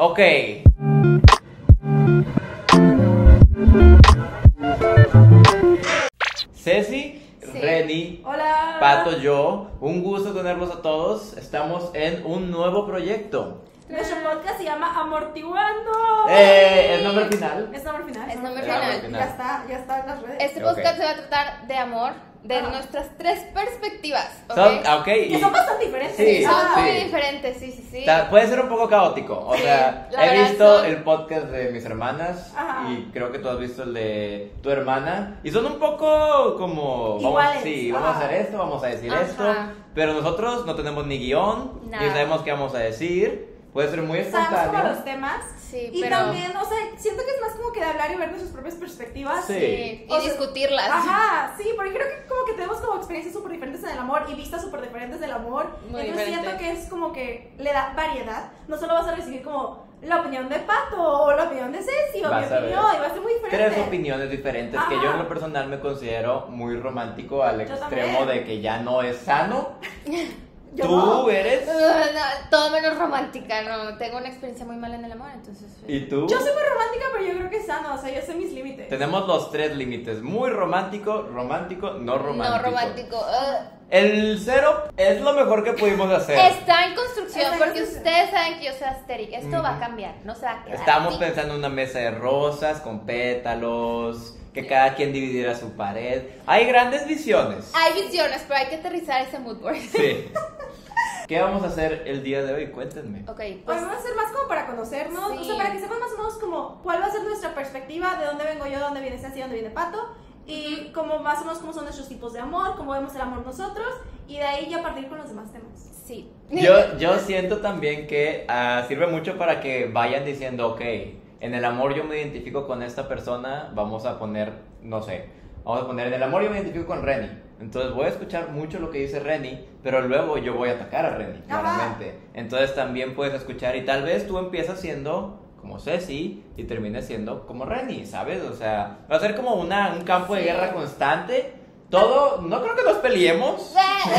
Ok. Ceci, Sí. Reni, Hola. Pato, yo, un gusto tenerlos a todos. Estamos en un nuevo proyecto. Nuestro podcast se llama Amortiguando. ¿Es nombre final? Es nombre final. Es nombre final. Ya está en las redes. Este Ok. podcast se va a tratar de amor, de Ajá. nuestras tres perspectivas, ¿ok? Ok, Que y son bastante diferentes. Sí, Son sí. muy diferentes, sí. puede ser un poco caótico. O Sí, sea, la he verdad visto son- el podcast de mis hermanas Ajá. y creo que tú has visto el de tu hermana. Y son un poco como, Iguales, vamos a ajá. hacer esto, vamos a decir Ajá. esto. Pero nosotros no tenemos ni guión, ni Nada. sabemos qué vamos a decir. Puede ser muy Sabemos como espontáneo. los temas. Sí, Y pero... también, o sea, siento que es más como que de hablar y ver nuestras propias perspectivas. Sí. Sí, y O sea, discutirlas. Ajá, sí, porque creo que como que tenemos como experiencias súper diferentes en el amor y vistas súper diferentes del amor. Muy Entonces diferente. siento que es como que le da variedad. No solo vas a recibir como la opinión de Pato o la opinión de Ceci o mi Vas a ver. opinión y va a ser muy diferente. Tres opiniones diferentes que yo en lo personal me considero muy romántico al Yo extremo también. de que ya no es sano. Yo Tú no. eres. No, todo menos romántica, no. Tengo una experiencia muy mala en el amor, entonces... ¿Y tú? Yo soy muy romántica, pero yo creo que es sano, o sea, yo sé mis límites. Tenemos los tres límites: muy romántico, romántico, no romántico. No romántico. El cero es lo mejor que pudimos hacer. Está en construcción, Está en porque construcción. ustedes saben que yo soy astérica. Esto va a Ujú. cambiar, no se va a quedar Estábamos así. pensando en una mesa de rosas con pétalos, que cada quien dividiera su pared. Hay grandes visiones. Hay visiones, pero hay que aterrizar ese mood board. Sí. ¿Qué vamos a hacer el día de hoy? Cuéntenme. Ok, Hoy pues... vamos a hacer más como para conocernos, Sí. o sea, para que sepan más o menos como cuál va a ser nuestra perspectiva, de dónde vengo yo, de dónde viene Ceci, de dónde viene Pato, y como más o menos cómo son nuestros tipos de amor, cómo vemos el amor nosotros, y de ahí ya partir con los demás temas. Sí. Yo siento también que sirve mucho para que vayan diciendo, ok, en el amor yo me identifico con esta persona, vamos a poner, no sé, vamos a poner, en el amor yo me identifico con Reni. Entonces voy a escuchar mucho lo que dice Reni, pero luego yo voy a atacar a Reni, claramente. Entonces también puedes escuchar y tal vez tú empiezas siendo como Ceci y termines siendo como Reni, ¿sabes? O sea, va a ser como un campo de Sí. guerra constante. Todo, no creo que nos peleemos.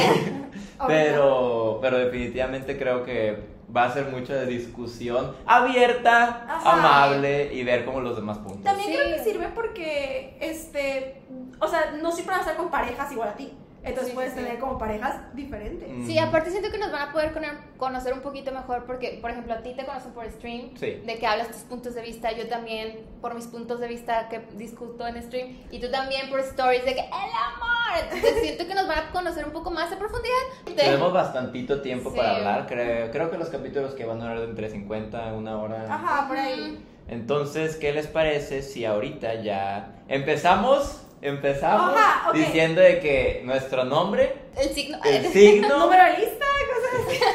Pero definitivamente creo que va a ser mucho de discusión abierta, Ajá. amable y ver como los demás puntos. También Sí. creo que sirve porque, o sea, no siempre van a estar con parejas igual a ti, entonces Sí, puedes sí. tener como parejas diferentes. Sí, aparte siento que nos van a poder conocer un poquito mejor porque, por ejemplo, a ti te conocen por stream, Sí. de que hablas tus puntos de vista, yo también por mis puntos de vista que discuto en stream, y tú también por stories de que el amor. Entonces siento que nos van a conocer un poco más a profundidad. Tenemos bastantito tiempo Sí. para hablar. Creo que los capítulos que van a durar de entre 50 a una hora. Ajá, por ahí. Entonces, ¿qué les parece si ahorita ya empezamos Ajá, ok. diciendo de que nuestro nombre, El signo. el signo, Número de lista, cosas así.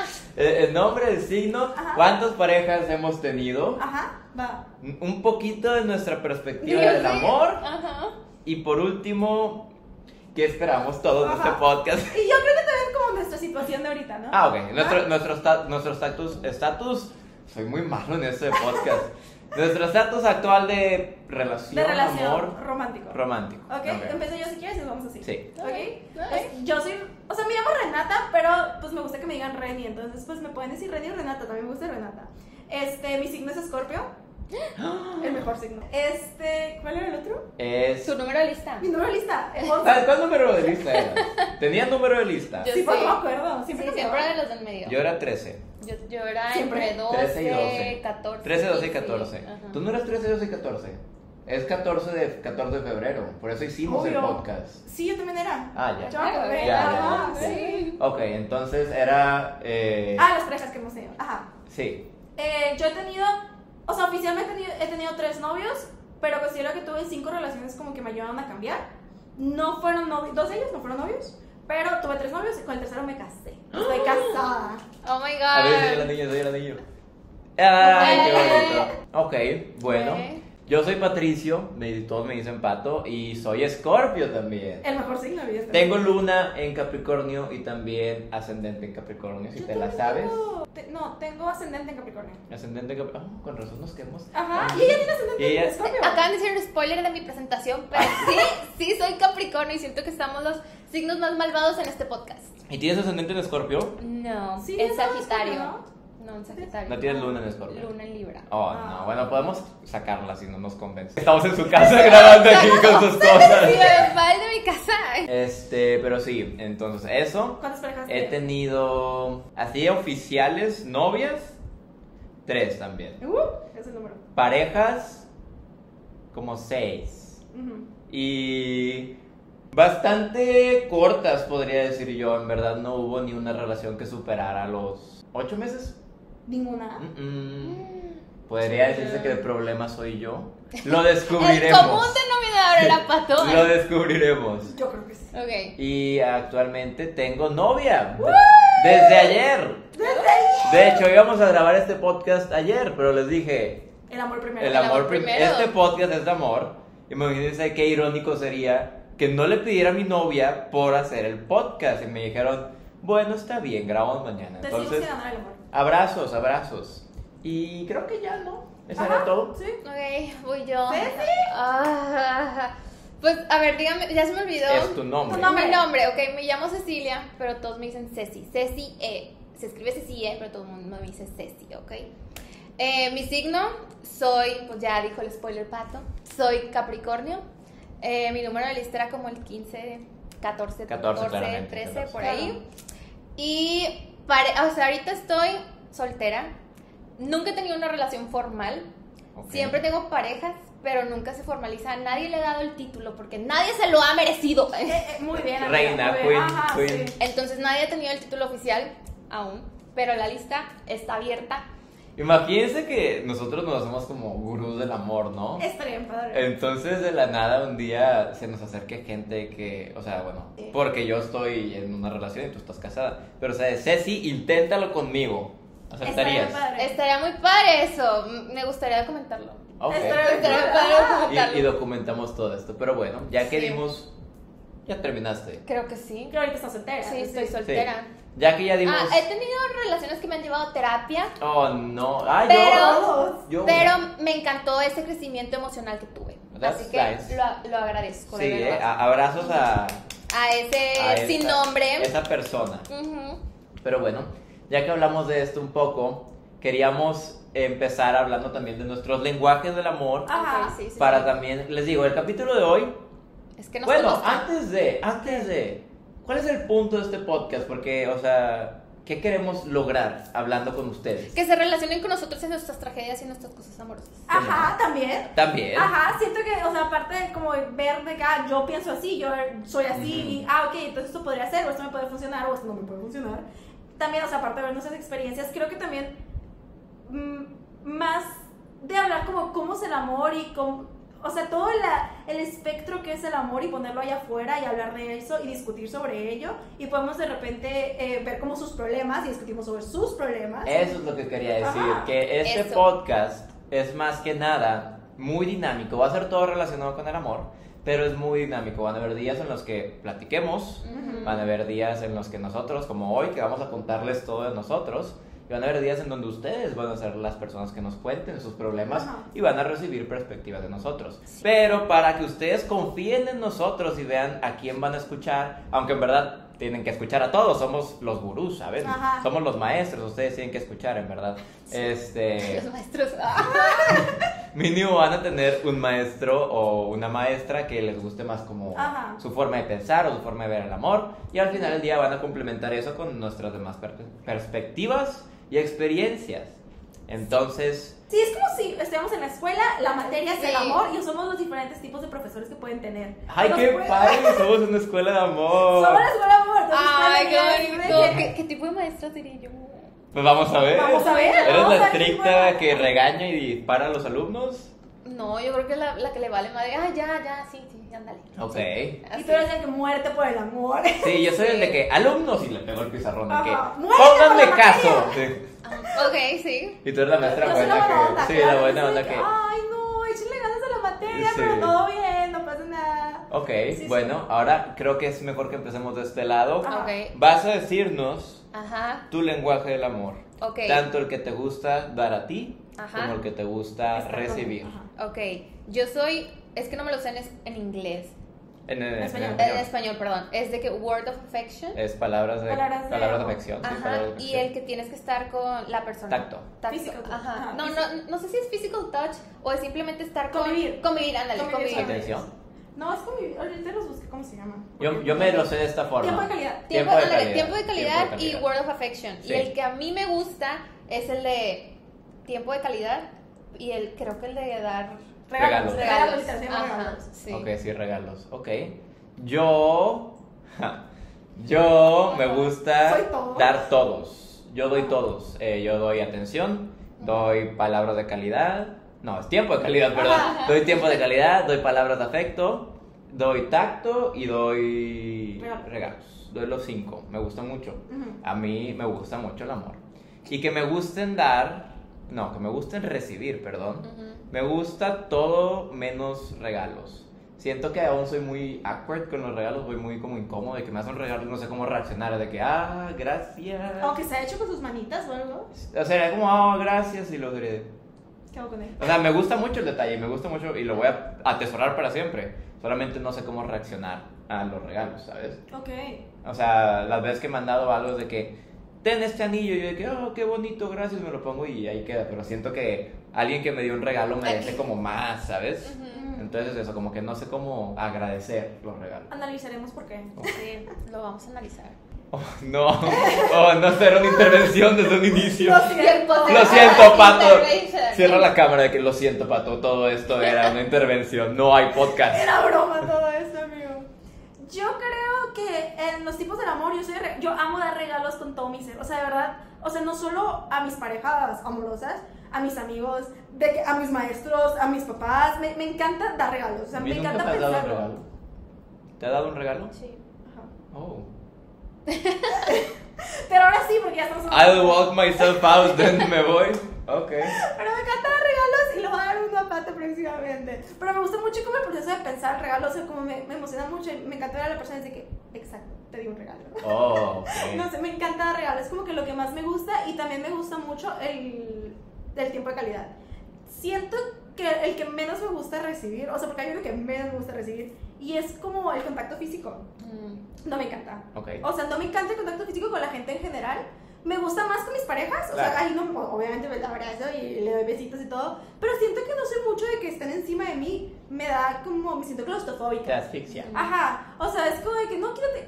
el nombre, el signo, Ajá. cuántas parejas hemos tenido, Ajá, va. un poquito de nuestra perspectiva Dios del mío. amor Ajá. y por último, ¿qué esperamos todos de Ajá. este podcast? Y yo creo que también como nuestra situación de ahorita, ¿no? Ah, ok. Nuestro estatus. Soy muy malo en este podcast. Nuestro estatus actual de relación, De relación, amor romántico. romántico. Ok, empiezo yo si quieres y nos vamos así. Sí. Ok. Pues yo soy, o sea, me llamo Renata, pero pues me gusta que me digan Reni, entonces pues me pueden decir Reni o Renata, también me gusta Renata. Mi signo es Escorpio, el mejor signo. ¿Cuál era el otro? Es. Tu número de lista. Mi número de lista, el ¿Sabes 11. cuál número de lista era? Tenía número de lista. Yo Sí, pues sí. no me acuerdo, Sí, siempre siempre era de los del medio. Yo era 13. Yo era Siempre. entre 12, 13 y 12. 14. 13, 12 y sí. 14. Ajá. Tú no eras 13, 12 y 14. Es 14 de febrero. Por eso hicimos el Obvio. podcast. Sí, yo también era. Ah, ya. Yo me acordé, Ya, ajá, ya, ya. sí. Ok, entonces era. Las parejas que hemos tenido, ajá. Sí. Yo he tenido, o sea, oficialmente he tenido 3 novios, pero considero que tuve 5 relaciones como que me ayudaron a cambiar. No fueron novios, 2 de ellos no fueron novios, pero tuve 3 novios y con el tercero me casé. Estoy casada. Oh my god. A ver, soy el anillo, soy el anillo. Ay, qué bonito. Ok, bueno. Ok. Yo soy Patricio, todos me dicen Pato, y soy Escorpio también. El mejor signo, evidentemente. Tengo luna en Capricornio y también ascendente en Capricornio, si Yo te la también sabes. tengo ascendente en Capricornio. Ascendente en Capricornio. Oh, con razón nos quedamos. Ajá. Ah. Y ella tiene ascendente Y ella- en Escorpio. Acaban de hacer un spoiler de mi presentación, pero sí soy Capricornio y siento que estamos los signos más malvados en este podcast. ¿Y tienes ascendente en Escorpio? No, Sí, es es algo Sagitario. Escorpio, ¿no? No, en Sagitario. No tienes luna en Escorpio. Luna en Libra. Oh, no, bueno, podemos sacarla si no nos convence. Estamos en su casa grabando aquí con sus cosas. Sí, me va de mi casa. Pero sí, entonces eso. ¿Cuántas parejas He tienes? tenido así oficiales, novias, 3 también. Es el número. Parejas, como 6. Ujú. Y bastante cortas, podría decir yo. En verdad no hubo ni una relación que superara los 8 meses. Ninguna. Podría decirse que el problema soy yo. Lo El descubriremos. común denominador era pato. Lo descubriremos. Yo creo que sí. Ok. Y actualmente tengo novia. Desde ayer. De hecho, íbamos a grabar este podcast ayer, pero les dije, El amor primero. el amor primero. Este podcast es de amor. Imagínense qué irónico sería que no le pidiera a mi novia por hacer el podcast. Y me dijeron, bueno, está bien, grabamos mañana. Decidimos Entonces, que ganar el amor. abrazos. Y creo que ya, ¿no? ¿Eso era todo? Sí. Ok, voy yo. ¿Sí? Pues, a ver, dígame, ya se me olvidó. Es tu nombre. Tu nombre. Mi nombre, ok, me llamo Cecilia, pero todos me dicen Ceci. Ceci, se escribe Ceci, pero todo el mundo me dice Ceci, ok. Mi signo, soy, pues ya dijo el spoiler pato, soy Capricornio. Mi número de lista era como el 15, 14, 14, 13, claramente, 13, 14. por ahí. Y, o sea, ahorita estoy soltera. Nunca he tenido una relación formal. Ok. Siempre tengo parejas, pero nunca se formaliza. Nadie le ha dado el título porque nadie se lo ha merecido. Muy bien. amiga, Reina, muy bien. queen, Ajá, queen. sí. Entonces nadie ha tenido el título oficial aún, pero la lista está abierta. Imagínense que nosotros nos hacemos como gurús del amor, ¿no? Estaría bien padre. Entonces de la nada un día se nos acerque gente que, o sea, bueno, Sí. porque yo estoy en una relación y tú estás casada, pero o sea, Ceci, inténtalo conmigo. ¿Aceptarías? Estaría padre. Estaría muy padre eso. Me gustaría comentarlo. Ok. Estaría Estaría bien. padre Ajá. comentarlo. Y documentamos todo esto, pero bueno, ya que Sí. dimos, ya terminaste. Creo que sí. Que ahorita estás soltera. Sí, estoy soltera. Ya que ya dimos. He tenido relaciones que me han llevado a terapia, Oh no, ah, Pero- yo. pero me encantó ese crecimiento emocional que tuve. That's Así que nice. lo agradezco. de Sí, verdad. abrazos a Ese sin esa- nombre. esa persona. Ujú. Pero bueno, ya que hablamos de esto un poco, queríamos empezar hablando también de nuestros lenguajes del amor. Ajá. Ok, sí, sí, Para sí. también, les digo, el capítulo de hoy. Es que nos Bueno, conozcan. antes de, ¿cuál es el punto de este podcast? Porque, o sea, ¿qué queremos lograr hablando con ustedes? Que se relacionen con nosotros en nuestras tragedias y en nuestras cosas amorosas. Ajá, también. También. Ajá, siento que, o sea, aparte de como ver de que yo pienso así, yo soy así, y ok, entonces esto podría ser, o esto me puede funcionar, o esto no me puede funcionar. También, o sea, aparte de ver nuestras experiencias, creo que también más de hablar como cómo es el amor y cómo, o sea, todo el espectro que es el amor y ponerlo allá afuera y hablar de eso y discutir sobre ello, y podemos de repente ver como sus problemas y discutimos sobre sus problemas. Eso es lo que quería decir, Ajá. que este Eso. podcast es más que nada muy dinámico, va a ser todo relacionado con el amor, pero es muy dinámico, van a haber días en los que platiquemos, Ujú. van a haber días en los que nosotros, como hoy, que vamos a contarles todo de nosotros, y van a haber días en donde ustedes van a ser las personas que nos cuenten sus problemas Ajá. y van a recibir perspectivas de nosotros. Pero para que ustedes confíen en nosotros y vean a quién van a escuchar, aunque en verdad tienen que escuchar a todos, somos los gurús, ¿saben? Ajá. Somos los maestros, ustedes tienen que escuchar, en verdad. Los maestros. Mínimo van a tener un maestro o una maestra que les guste más como Ajá. su forma de pensar o su forma de ver el amor, y al final del día van a complementar eso con nuestras demás perspectivas y experiencias. Entonces, Sí, es como si estuviéramos en la escuela, la materia es Sí. el amor y somos los diferentes tipos de profesores que pueden tener. ¡ay, Nos qué pueden- padre! Somos una escuela de amor. Somos la escuela de amor. entonces Ay, pueden qué venir a bonito. decirme que- ¿Qué tipo de maestra sería yo? Pues vamos a ver. Vamos a ver. ¿Eres vamos la a ver estricta cómo- que regaña y dispara a los alumnos? No, yo creo que la que le vale madre. Ya, sí, ándale. Ok. Y Así. tú eres el que muerte por el amor. Sí, yo soy el Sí. de que alumnos y le pego el pizarrón de que Ajá. ¡Muérete pónganme por la caso. Sí. Ok, sí. Y tú eres la maestra Yo soy buena la buena que. onda, Sí, claro, la buena yo soy onda de que. Ay, no, échenle ganas a la materia, Sí. pero todo bien, no pasa nada. Ok, Sí, bueno, sí. ahora creo que es mejor que empecemos de este lado. Ajá. Ok. Vas a decirnos Ajá. tu lenguaje del amor. Ok. Tanto el que te gusta dar a ti Ajá. como el que te gusta Está recibir. como- ajá. Ok. Yo soy. Es que no me lo sé en inglés. En español. En español, perdón. Es de que word of affection. Es palabras de Palabras de afección. Sí, palabras Ajá, de y afección. el que tienes que estar con la persona. Tacto. Physical touch. Ajá. Ajá, No sé si es physical touch o es simplemente estar con... Convivir. Ándale, Convivir. convivir. Atención. No, es como. Ahorita los busqué, ¿cómo se llama? Yo me lo sé de esta forma. Tiempo de calidad. Tiempo de calidad y calidad. word of affection. Sí. Y el que a mí me gusta es el de tiempo de calidad y creo que el de dar Regalos. Regalos, literal, se llama Ajá, regalos. sí. Ok, sí, regalos. Ok. Yo me gusta Soy todo. dar todos. Yo doy todos. Yo doy atención, doy palabras de calidad. No, es tiempo de calidad, perdón. Ajá. Doy tiempo de calidad, doy palabras de afecto, doy tacto y doy regalos. Doy los 5. Me gusta mucho. Ujú. A mí me gusta mucho el amor. Y que me gusten dar, no, que me gusten recibir, perdón. Ujú. Me gusta todo menos regalos. Siento que aún soy muy awkward con los regalos, voy muy como incómodo de que me hacen un regalo y no sé cómo reaccionar, de que, gracias. Aunque se ha hecho con sus manitas o algo. O sea, era como, gracias y lo diré. ¿Qué hago con él? O sea, me gusta mucho el detalle, me gusta mucho y lo voy a atesorar para siempre. Solamente no sé cómo reaccionar a los regalos, ¿sabes? Ok. O sea, las veces que me han dado algo es de que, ten este anillo, y yo de que, qué bonito, gracias, me lo pongo y ahí queda. Pero siento que alguien que me dio un regalo merece como más, ¿sabes? Ujú. Entonces eso, como que no sé cómo agradecer los regalos. Analizaremos por qué. Sí, lo vamos a analizar. No será una intervención desde un inicio. Lo siento. Lo siento, Pato. Intervention. Cierra la cámara de que lo siento, Pato, todo esto era una intervención, no hay podcast. Era broma todo esto, amigo. Yo creo que en los tipos del amor, yo amo dar regalos con todo mi ser. O sea, de verdad, o sea, no solo a mis parejas amorosas, a mis amigos, a mis maestros, a mis papás. Me encanta dar regalos. O sea, ¿A mí me nunca encanta te has dado un pensarlo. regalo? ¿Te ha dado un regalo? Sí. Ajá. Oh. Pero ahora sí, porque ya estamos. I'll walk myself out, then me voy. Ok. Pero me encanta dar regalos y lo voy a dar una pata próximamente. Pero me gusta mucho como el proceso de pensar el regalo, o sea, como me emociona mucho y me encanta ver a la persona y decir que, exacto, te di un regalo. Oh, ok. No sé, me encanta dar regalos, es como que lo que más me gusta y también me gusta mucho el tiempo de calidad. Siento que el que menos me gusta recibir, o sea, porque hay uno que menos me gusta recibir y es como el contacto físico. No me encanta. Ok. O sea, no me encanta el contacto físico con la gente en general. Me gusta más con mis parejas. O Claro. sea, ahí no, obviamente me abrazo y le doy besitos y todo. Pero siento que no soy mucho de que estén encima de mí. Me da como, me siento Te claustrofóbica. asfixia. Ajá. O sea, es como de que no, quédate,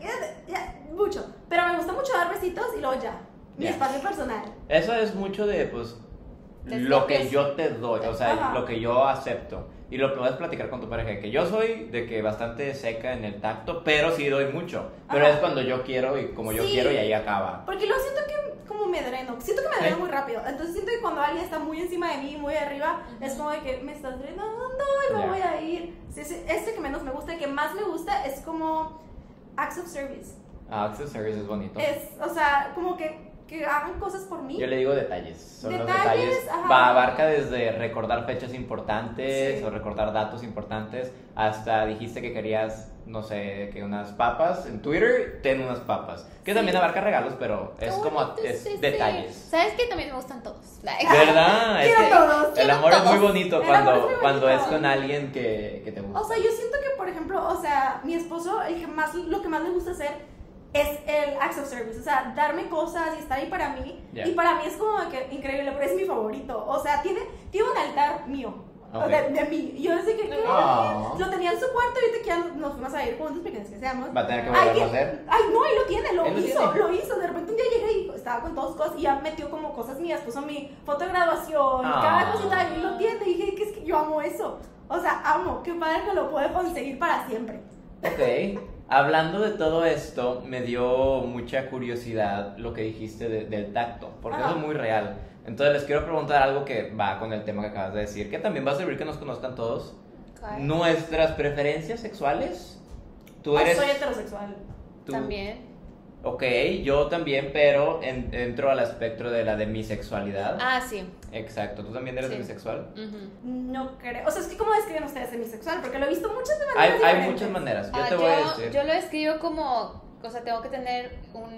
ya, mucho. Pero me gusta mucho dar besitos y luego ya. Mi Ya. espacio personal. Eso es mucho de, pues, De lo que propios. yo te doy, o sea, Ajá. lo que yo acepto. Y lo puedes platicar con tu pareja, que yo soy de que bastante seca en el tacto, pero sí doy mucho. Pero Ajá. es cuando yo quiero y como yo Sí. quiero y ahí acaba. Porque luego siento que como me dreno. Siento que me dreno Sí. muy rápido. Entonces siento que cuando alguien está muy encima de mí, muy arriba, es como de que me estás drenando y me Ya. voy a ir. Sí, este que menos me gusta, el que más me gusta es como acts of service. Access Service es bonito. O sea, como que hagan cosas por mí. Yo le digo detalles. Son los Detalles, detalles. ajá. Abarca desde recordar fechas importantes Sí. o recordar datos importantes hasta dijiste que querías, no sé, que unas papas en Twitter, ten unas papas. Que Sí. también abarca regalos, pero es Qué como bonito es ese. detalles. ¿Sabes qué? También me gustan todos. ¿Verdad? Es Quiero que todos, el quiero amor es muy todos. bonito El amor es cuando, muy cuando bonito. es con alguien que te gusta. O sea, yo siento que, por ejemplo, o sea, mi esposo, lo que más le gusta hacer es el acts of service, o sea, darme cosas y estar ahí para mí. Ya. Y para mí es como que increíble, pero es mi favorito. O sea, tiene un altar mío, Ok. de mí. Y yo desde que Oh. lo tenía en su cuarto y ahorita que ya nos fuimos a ir juntos, pequeños que seamos. Va a tener que Ay, volverlo a hacer. Ay, no, él lo tiene, Él lo lo tiene. hizo. De repente un día llegué y estaba con todas cosas y ya metió como cosas mías, puso mi foto de graduación, Ah. cada cosita, y él lo tiene. Y dije que es que yo amo eso. O sea, amo, qué padre que lo puedo conseguir para siempre. Ok. Hablando de todo esto, me dio mucha curiosidad lo que dijiste del tacto, porque Ajá. eso es muy real. Entonces les quiero preguntar algo que va con el tema que acabas de decir, que también va a servir que nos conozcan todos. Nuestras preferencias sexuales. Tú eres... Soy heterosexual. tú- También. Ok, yo también, pero entro al espectro de la demisexualidad. Ah, sí. Exacto, ¿tú también eres Sí. demisexual? Ujú. No creo. O sea, es que ¿cómo describen ustedes demisexual? Porque lo he visto muchas de Hay, maneras hay diferentes. muchas maneras, yo Ah, te voy a decir. yo lo escribo como, o sea, tengo que tener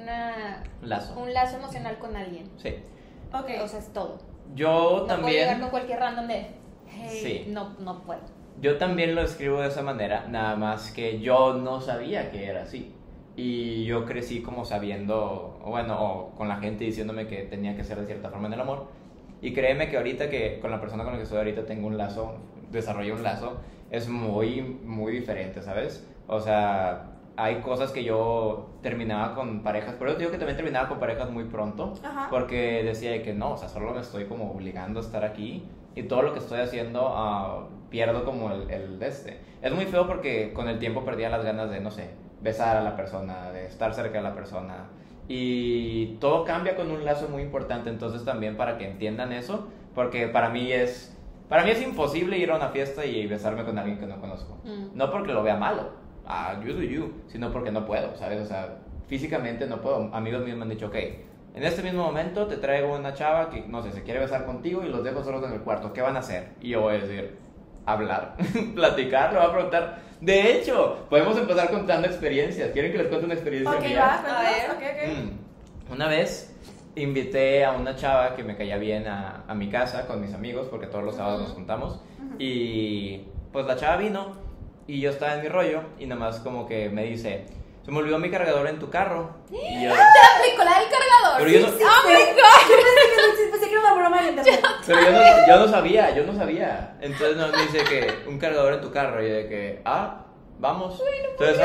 Lazo. un lazo emocional con alguien. Sí. Ok. O sea, es todo. Yo No puedo llegar también... con cualquier random de, hey, Sí. no puedo. Yo también lo escribo de esa manera, nada más que yo no sabía que era así. Y yo crecí como sabiendo, o bueno, o con la gente diciéndome que tenía que ser de cierta forma en el amor. Y créeme que ahorita que con la persona con la que estoy ahorita tengo un lazo, desarrollé un lazo, es muy, muy diferente, ¿sabes? O sea, hay cosas que yo terminaba con parejas, pero yo digo que también terminaba con parejas muy pronto, Ajá. porque decía de que no, o sea, solo me estoy como obligando a estar aquí y todo lo que estoy haciendo pierdo como el de este. Es muy feo porque con el tiempo perdía las ganas de, no sé, besar a la persona, de estar cerca de la persona. Y todo cambia con un lazo muy importante, entonces también para que entiendan eso, porque para mí es imposible ir a una fiesta y besarme con alguien que no conozco. No porque lo vea malo, you do you, sino porque no puedo, ¿sabes? O sea, físicamente no puedo. Amigos míos me han dicho, ok, en este mismo momento te traigo una chava que, no sé, se quiere besar contigo y los dejo solos en el cuarto, ¿qué van a hacer? Y yo voy a decir, hablar, platicar, le voy a preguntar. De hecho, podemos empezar contando experiencias. ¿Quieren que les cuente una experiencia Ok, mía? va, cuéntanos. Ok. Una vez invité a una chava que me caía bien a mi casa con mis amigos, porque todos los sábados nos juntamos. Y pues la chava vino y yo estaba en mi rollo y nada más como que me dice, se me olvidó mi cargador en tu carro. Y yo, Te aplicó la del cargador. pero yo no, ¡Oh, my God! Pensé que era una broma de internet. pero yo no sabía. Entonces me dice que un cargador en tu carro y yo de que, vamos. Entonces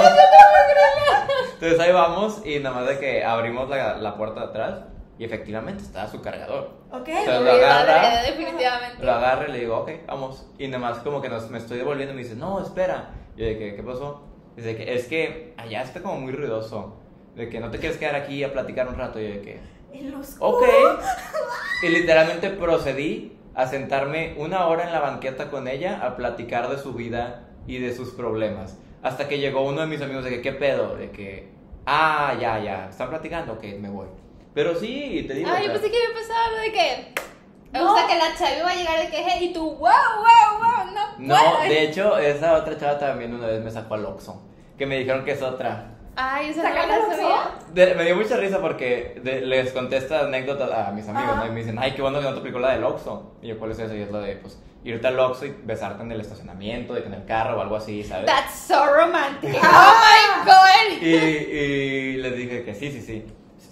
ahí vamos y nada más de que abrimos la puerta de atrás y efectivamente estaba su cargador. Ok. Entonces lo agarra, Definitivamente. lo agarra y le digo, ok, vamos. Y nada más como que me estoy devolviendo y me dice, no, espera. Y yo de que, ¿qué pasó? Dice que es que allá está como muy ruidoso. De que no te quieres quedar aquí a platicar un rato. Y yo de que, En lo oscuro. ok. Y literalmente procedí a sentarme 1 hora en la banqueta con ella a platicar de su vida y de sus problemas. Hasta que llegó uno de mis amigos de que, ¿qué pedo? De que, ya, ¿están platicando? Ok, me voy. Pero sí, te digo. Ay, o yo sea, pensé que me pasaba lo de que. No. O sea, que la chava iba a llegar de que, hey, y tú, wow, no no, puedo. de hecho, esa otra chava también una vez me sacó al Oxxo. Que me dijeron que es otra. Ay, esa no ¿Sacarla la al sabía. Me dio mucha risa porque les contesto anécdotas a mis amigos, ¿no? Y me dicen, ay, qué bueno que no te aplicó la del Oxxo. Y yo, ¿cuál es eso? Y es la de, pues, irte al Oxxo y besarte en el estacionamiento, de que en el carro o algo así, ¿sabes? That's so romantic. Oh my God. Y les dije que sí.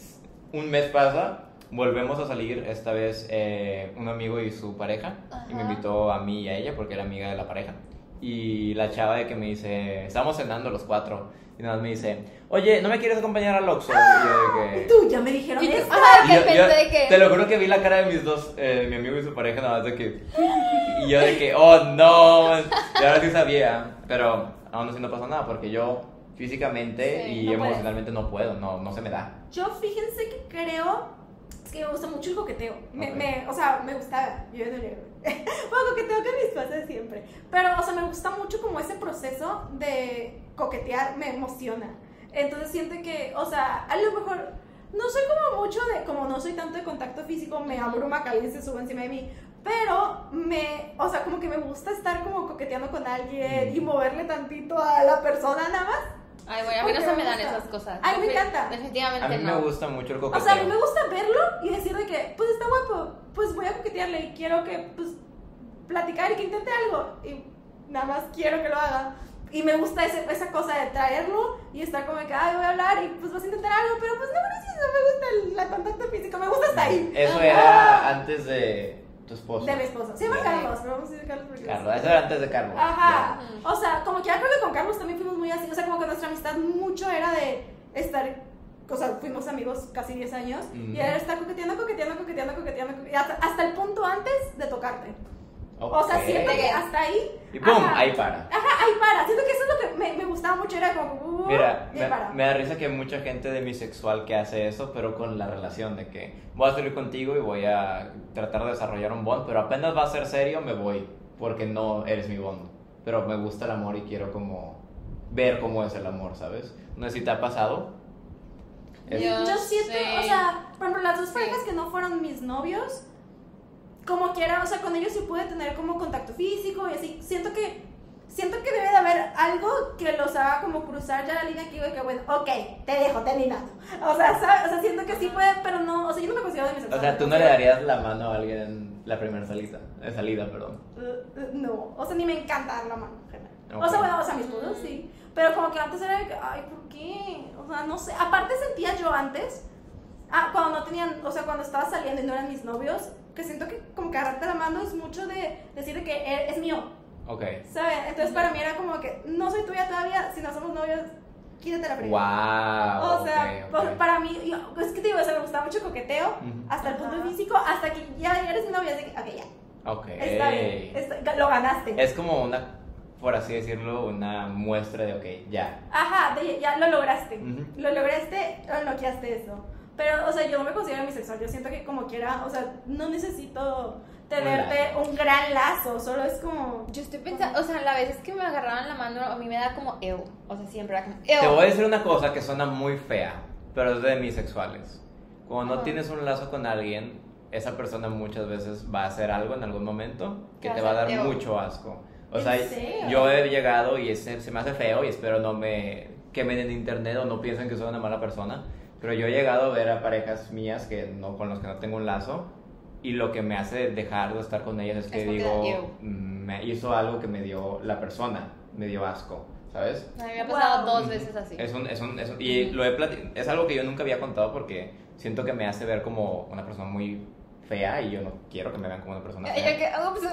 Un mes pasa, volvemos a salir, esta vez un amigo y su pareja, y me Ajá. invitó a mí y a ella porque era amiga de la pareja. Y la chava de que me dice, estábamos cenando los 4, y nada más me dice, oye, ¿no me quieres acompañar al Oxxo? Y yo de que... Tú, ya me dijeron Y tú, esto. ajá, Y que yo- pensé de que. Te lo juro que vi la cara de mis dos, mi amigo y su pareja, nada más de que... Y yo de que, oh no, y ahora sí sabía, pero aún así no pasó nada porque yo físicamente Sí, y no puedes. emocionalmente no puedo, no se me da. Yo fíjense que creo, es que me gusta mucho el coqueteo. Ok. O sea, me gusta, yo no le bueno, coqueteo con mis cosas siempre. Pero, o sea, me gusta mucho como ese proceso de coquetear, me emociona. Entonces siento que, o sea, a lo mejor no soy como mucho de, como no soy tanto de contacto físico, me abruma que alguien se suba encima de mí. Pero o sea, como que me gusta estar como coqueteando con alguien y moverle tantito a la persona nada más. Ay, bueno, a mí no Porque se me me dan gusta. esas cosas. Ay, me encanta. Definitivamente A mí no. me gusta mucho el O coqueteo. sea, a mí me gusta verlo y decir de que, pues está guapo, pues voy a coquetearle y quiero que, pues, platicar y que intente algo. Y nada más quiero que lo haga. Y me gusta esa cosa de traerlo y estar como que, voy a hablar y pues vas a intentar algo, pero pues no, gracias, no me gusta el contacto físico, me gusta hasta ahí. Eso era antes de tu esposo. De mi esposo. Se llama Carlos, pero vamos a decir Carlos porque... Carlos, eso era antes de Carlos. Ajá. Ya. O sea, como que ya creo que con Carlos también fuimos muy así. O sea, como que nuestra amistad mucho era de estar. O sea, fuimos amigos casi 10 años. Mm. Y era estar coqueteando. Y hasta el punto antes de tocarte. O sea, Ok. siento que hasta ahí. Y pum, ajá. ahí para. Ajá, ahí para. Siento que eso es lo que me gustaba mucho. Era como. Mira, y ahí para. me da risa que hay mucha gente demisexual que hace eso, pero con la relación de que voy a salir contigo y voy a tratar de desarrollar un bond, pero apenas va a ser serio me voy, porque no eres mi bond. Pero me gusta el amor y quiero como ver cómo es el amor, ¿sabes? No sé si te ha pasado. Es- Yo siento, sí. o sea, por ejemplo, las dos Sí. parejas que no fueron mis novios, como quiera, o sea, con ellos sí pude tener como contacto físico y así. Siento que debe de haber algo que los haga como cruzar ya la línea que digo de que, bueno, ok, te dejo terminando. O sea, ¿sabes? O sea, siento que sí puede, pero no, o sea, yo no me considero de mis O sea, tú no le darías la mano a alguien La primera salida, perdón. No, o sea, ni me encanta dar la mano, en general. Ok. O sea, bueno, o sea, mi esposo sí. Pero como que antes era de que, ay, ¿por qué? O sea, no sé. Aparte sentía yo antes, cuando no tenían, o sea, cuando estaba saliendo y no eran mis novios, que siento que como que agarrarte la mano es mucho de decir de que es mío, Ok. ¿sabes? Entonces para mí era como que no soy tuya todavía, si no somos novios, quítate la fría. Wow. O sea, ok, ok. para mí, es que te digo, o sea, me gustaba mucho el coqueteo, Ujú. hasta el punto físico, hasta que ya eres mi novia, así que, ok, ya, Ok. está bien, lo ganaste. Es como una, por así decirlo, una muestra de, ok, ya. Ajá, ya lo lograste, Ujú. lo lograste, unlockeaste eso. Pero, o sea, yo no me considero bisexual, yo siento que como quiera, o sea, no necesito tenerte un gran lazo, solo es como... Yo estoy pensando, o sea, las veces que me agarraban la mano, a mí me da como ew. O sea, siempre era como ew. Te voy a decir una cosa que suena muy fea, pero es de bisexuales. Cuando no Ajá. tienes un lazo con alguien, esa persona muchas veces va a hacer algo en algún momento que Te te va va a a dar hacer mucho asco. O ¿En sea, serio? yo he llegado y se me hace feo y espero no me quemen en internet o no piensen que soy una mala persona, pero yo he llegado a ver a parejas mías con los que no tengo un lazo y lo que me hace dejar de estar con ellas es que Es porque digo, da ew. me hizo algo que me dio la persona, me dio asco, ¿sabes? A mí me ha pasado Wow. 2 veces así. Y es algo que yo nunca había contado porque siento que me hace ver como una persona muy fea y yo no quiero que me vean como una persona Yo fea. que, ups.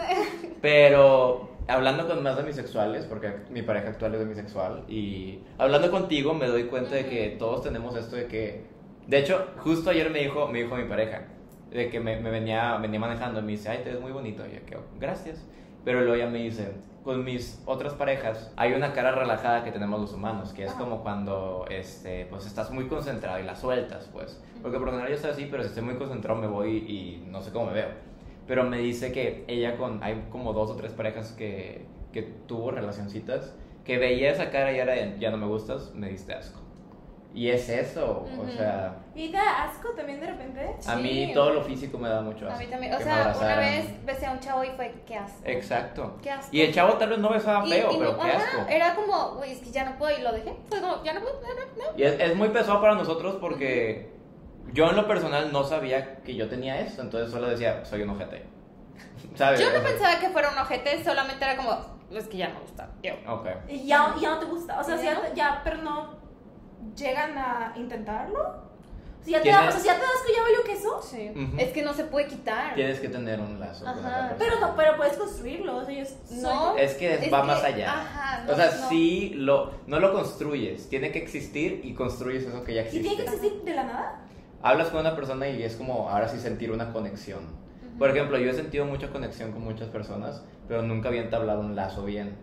Pero hablando con más de bisexuales, porque mi pareja actual es bisexual, y hablando contigo me doy cuenta de que todos tenemos esto de que... De hecho, justo ayer me dijo mi pareja, de que me venía manejando y me dice, ay, te ves muy bonito. Y yo, que, gracias. Pero luego ella me dice, con mis otras parejas hay una cara relajada que tenemos los humanos, que es Ajá. como cuando pues estás muy concentrado y la sueltas, pues. Porque por lo general yo estoy así, pero si estoy muy concentrado me voy y no sé cómo me veo. Pero me dice que ella hay como 2 o 3 parejas que tuvo relacioncitas, que veía esa cara y era de, ya no me gustas, me diste asco. Y es eso, o Ujú. sea, ¿Y te da asco también de repente? a mí Sí. todo lo físico me da mucho asco. A mí también. O que me sea, una abrazaran. vez besé a un chavo y fue, qué asco. Exacto. Qué asco. Y el chavo tal vez no besaba feo, Y pero no, qué ajá, asco. era como, güey, es que ya no puedo y lo dejé. Fue como, ya no puedo, no. Y es muy pesado para nosotros porque yo en lo personal no sabía que yo tenía esto, entonces solo decía, soy un ojete. ¿Sabes? Yo no O sea, pensaba que fuera un ojete, solamente era como, es que ya no me gusta. Yo. Ok. Y ya no te gusta, o sea, ¿Ya sí, no? ya, pero no llegan a intentarlo. Si ya te Tienes- da, o sea, si ya te das asco, ya valió queso. Sí. Ujú. Es que no se puede quitar. Tienes que tener un lazo con Ajá. esa persona. Pero puedes construirlo, o sea, yo No. Es que va más allá. Ajá, O sea, no. sí, no lo construyes, tiene que existir y construyes eso que ya ¿Y tiene que existe. existir de la nada? Hablas con una persona y es como ahora sí sentir una conexión. Por ejemplo, yo he sentido mucha conexión con muchas personas, pero nunca había entablado un lazo bien.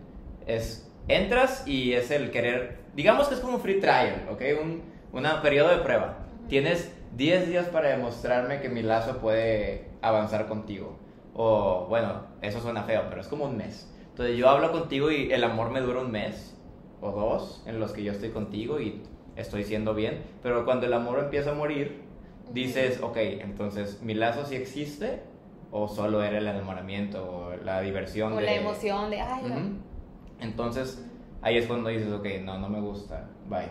Entras y es el querer, digamos que es como un free trial, ¿ok? Un periodo de prueba. Tienes 10 días para demostrarme que mi lazo puede avanzar contigo. O, bueno, eso suena feo, pero es como un mes. Entonces yo hablo contigo y el amor me dura un mes o 2 en los que yo estoy contigo y estoy siendo bien. Pero cuando el amor empieza a morir, dices, ok, entonces mi lazo sí existe o solo era el enamoramiento o la diversión O de... la emoción de, ay, no. Ujú. Entonces ahí es cuando dices, ok, no me gusta, bye.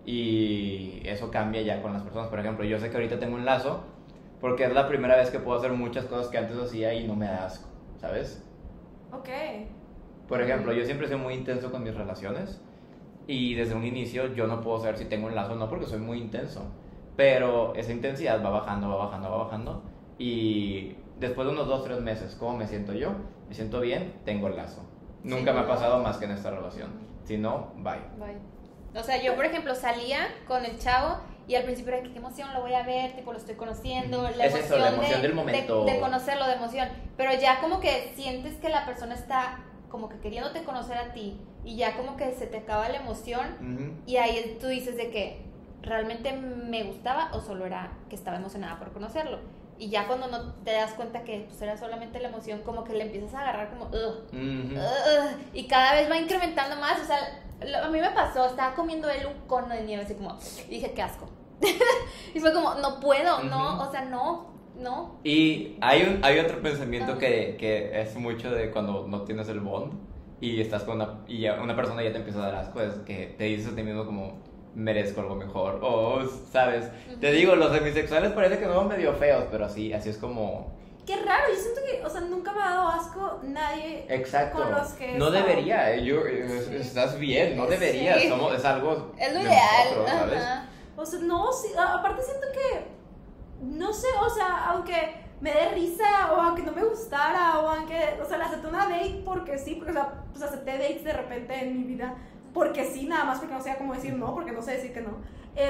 Y eso cambia ya con las personas. Por ejemplo, yo sé que ahorita tengo un lazo porque es la primera vez que puedo hacer muchas cosas que antes hacía y no me da asco, ¿sabes? Ok. Por ejemplo, yo siempre soy muy intenso con mis relaciones y desde un inicio yo no puedo saber si tengo un lazo o no porque soy muy intenso. Pero esa intensidad va bajando y después de unos 2-3 meses, ¿cómo me siento yo? Me siento bien, tengo el lazo. Nunca me ha pasado más que en esta relación. Si no, bye. Bye. O sea, yo, por ejemplo, salía con el chavo y al principio era que qué emoción, lo voy a ver, tipo, lo estoy conociendo. La Es eso, la emoción del momento. De conocerlo, de emoción. Pero ya como que sientes que la persona está como que queriéndote conocer a ti y ya como que se te acaba la emoción Ujú. y ahí tú dices de que realmente me gustaba o solo era que estaba emocionada por conocerlo. Y ya cuando no te das cuenta que pues, era solamente la emoción, como que le empiezas a agarrar como... Ujú. y cada vez va incrementando más, o sea, a mí me pasó, estaba comiendo él un cono de nieve así como, y dije, qué asco. Y fue como, no puedo, no, Ujú. o sea, no. Y hay otro pensamiento Ah. que es mucho de cuando no tienes el bond y estás con una persona ya te empieza a dar asco, es que te dices a ti mismo como merezco algo mejor o, ¿sabes? Te digo, los demisexuales parece que son medio feos, pero así es como qué raro, yo siento que, o sea, nunca me ha dado asco nadie Exacto. con los que he No estado. debería, estás bien, no debería, Sí. es algo Es lo de ideal. nosotros, ¿sabes? Ajá. O sea, no, sí, aparte siento que, no sé, o sea, aunque me dé risa o aunque no me gustara o aunque, o sea, le acepté una date porque sí, porque, o sea, pues acepté dates de repente en mi vida porque sí, nada más porque no sabía cómo decir no, porque no sé decir que no.